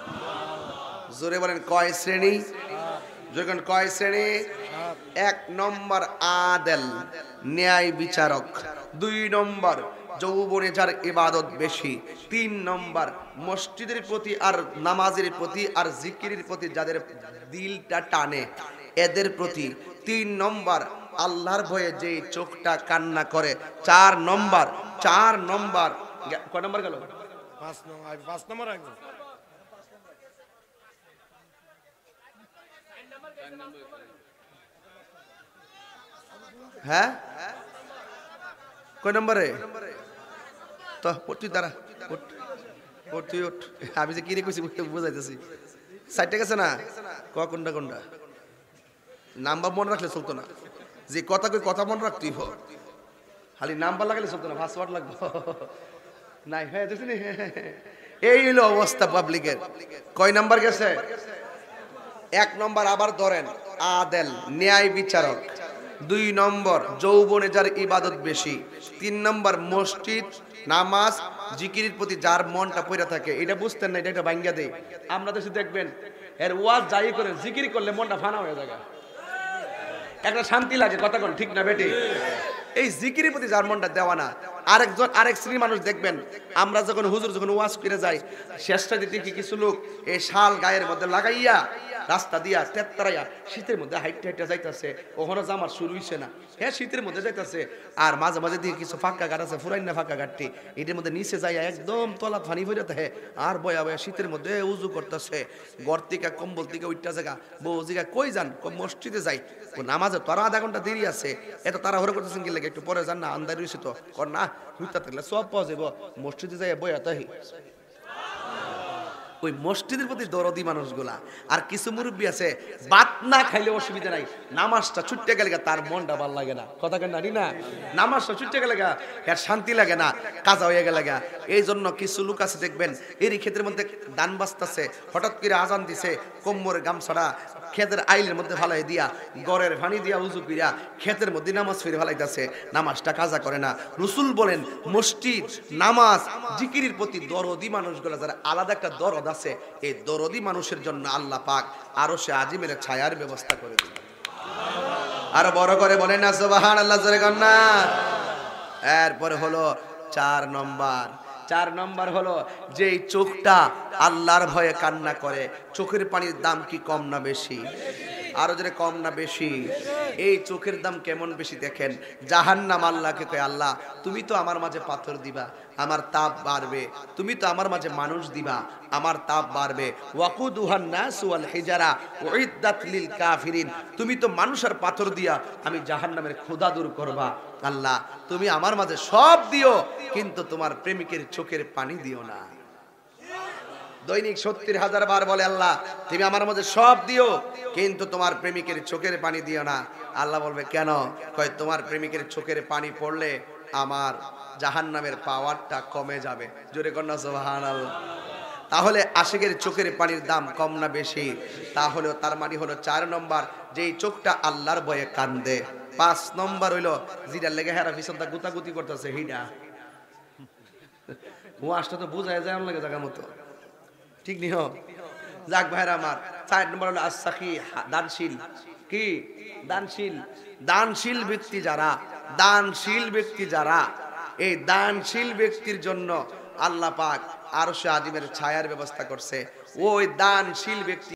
জোরে বলেন কয় শ্রেণী? যখন কয় শ্রেণী? এক নম্বর আদেল, ন্যায় বিচারক। দুই নম্বর যৌবনে যার ইবাদত বেশি। তিন নম্বর মসজিদের প্রতি আর নামাজের প্রতি আর জিকিরের প্রতি যাদের দিলটা টানে, এদের প্রতি। তিন নম্বর আল্লাহর ভয়ে যে চোখটা কান্না করে। চার নম্বর চার নম্বর কয় নম্বর গেল? পাঁচ নম্বর পাঁচ নম্বর একদম হ্যাঁ কয় নম্বরে? তো তুই দাঁড়া, তুই ওঠ। আমি যে কিনে কইছি বুঝাইতেছি। সাইডটা গেছে না? ক কোনটা কোনটা নাম্বার মনে রাখলে চলতো না। যে কথা কই কথা মনে রাখতেই হোক, খালি নাম্বার লাগালে চলতো না, পাসওয়ার্ড লাগবে নাই। হ্যাঁ দেখছিনি, এই হলো অবস্থা পাবলিকের। কয় নাম্বার গেছে? এক নম্বর আবার ধরেন, আদেল ন্যায় বিচারক, দুই নম্বর যৌবনে যার ইবাদত বেশি, তিন নম্বর মসজিদ নামাজ জিকিরের প্রতি যার মনটা পড়ে থাকে। এটা বুঝতেন না, এটা একটা ভাঙ্গা দেয়। আমরা দেশে দেখবেন এর ওয়াজ যাই করে জিকির করলে মনটা ফানা হয়ে যায়, একটা শান্তি লাগে, কথা কোন ঠিক না বেটি? এই জিকিরের প্রতি যার মনটা দেওয়া না। আরেকজন আরেক শ্রেণীর মানুষ দেখবেন, আমরা যখন হুজুর যখন ওয়াজ করে যাই শেষটা দিতে কি কিছু লোক এই শাল গায়ের মধ্যে লাগাইয়া রাস্তা দিয়া তেত্তারাইয়া শীতের মধ্যে হাইটে হাইটে যাইতেছে, ওখানে জামার শুরু হইছে না, হ্যাঁ শীতের মধ্যে যাইতেছে, আর মাঝে মাঝে দিয়ে কিছু ফাঁকা গাছ আছে ফুরাই না ফাঁকা গাঠটি, এটার মধ্যে নিচে যাইয়া একদম তলা ফানি হয়ে যেতে, আর বয়া বয়া শীতের মধ্যে উজু করতেছে, ঘর থেকে কম্বল থেকে উইটা জায়গা বউ জিগা কই যান, মসজিদে যাই, নামাজে তোরা আধা ঘন্টা দেরি আছে, এত তারা হরে করতেছেন কি লাগে, একটু পরে যান না, আন্দার রয়েছে তো কর না, হুইতা থাকলে সব পাওয়া যাবো, মসজিদে যাই বয়া তাহি। ওই মসজিদের প্রতি দরদি মানুষগুলা। আর কিছু মুরব্বী আছে ভাত না খাইলে অসুবিধা নাই, নামাজটা ছুটতে গেলে তার মনটা ভালো লাগে না, কথা কেন জানি না, নামাজটা ছুটতে গেলে এর শান্তি লাগে না, কাজা হয়ে গেলে। এই জন্য কিছু লোক আছে দেখবেন এরই ক্ষেত্রের মধ্যে দান বাজতেছে, হঠাৎ করে আজান দিছে, কোমরের গামছাড়া ক্ষেতের আইলের মধ্যে ফালাই দিয়া গড়ের পানি দিয়া উজু করিয়া ক্ষেতের মধ্যে নামাজ ফিরে ফালাইতেছে, নামাজটা কাজা করে না। রসুল বলেন মসজিদ নামাজ জিকিরের প্রতি দরদি মানুষগুলো যারা আলাদা একটা দরদ আছে, এই দরদি মানুষের জন্য আল্লাহ পাক আরো সে আজিমের ছায়ার ব্যবস্থা করে দিল। আরো বড় করে বলেন না সুবহানাল্লাহ, জোরে কর না। এরপরে হলো চার নম্বর, চার নম্বর হলো যেই চোখটা আল্লাহর ভয়ে কান্না করে, চোখের পানির দাম কি কম না বেশি? আরো যদি কম না বেশি? এই চোখের দাম কেমন বেশি দেখেন, জাহান্নাম আল্লাহকে কয় আল্লাহ তুমি তো আমার মাঝে পাথর দিবা, আমার তাপ বাড়বে, তুমি তো আমার মাঝে মানুষ দিবা, আমার তাপ বাড়বে, ওয়াকুদুহান নাস ওয়াল হিজারা উইদ্দাত লিল কাফিরিন, তুমি তো মানুষ আর পাথর দিয়া আমি জাহান্নামের ক্ষুধা দূর করবা, আল্লাহ তুমি আমার মাঝে সব দিও কিন্তু তোমার প্রেমিকের চোখের পানি দিও না। দৈনিক সত্তর হাজার বার বলে আল্লাহ তুমি আমার মধ্যে সব দিও কিন্তু তোমার প্রেমিকের চোখের পানি দিও না। আল্লাহ বলবে কেন? কয় তোমার প্রেমিকের চোখের পানি পড়লে আমার জাহান্নামের পাওয়ারটা কমে যাবে। জোরে কন্যা সুবহানাল্লাহ। তাহলে আশিকের চোখের পানির দাম কম না বেশি? তাহলে তার মানে হলো চার নম্বর যেই চোখটা আল্লাহর ভয়ে কান্দে। পাঁচ নম্বর হইলো যেটা লেগে হেরা পিছনটা গুতাগুতি করতেছে হিডা, ওয়াশটা তো বুঝায় যায় লাগে জায়গা মতো, ঠিক নিহ যাক ভাইরা আমার। চার নম্বর হলো আসাখী দানশীল। কি দানশীল? দানশীল ব্যক্তি যারা, দানশীল ব্যক্তি যারা, এই দানশীল ব্যক্তির জন্য আল্লাহ পাক আরশে আজিমের ছায়ার ব্যবস্থা করছে। ওই দানশীল ব্যক্তি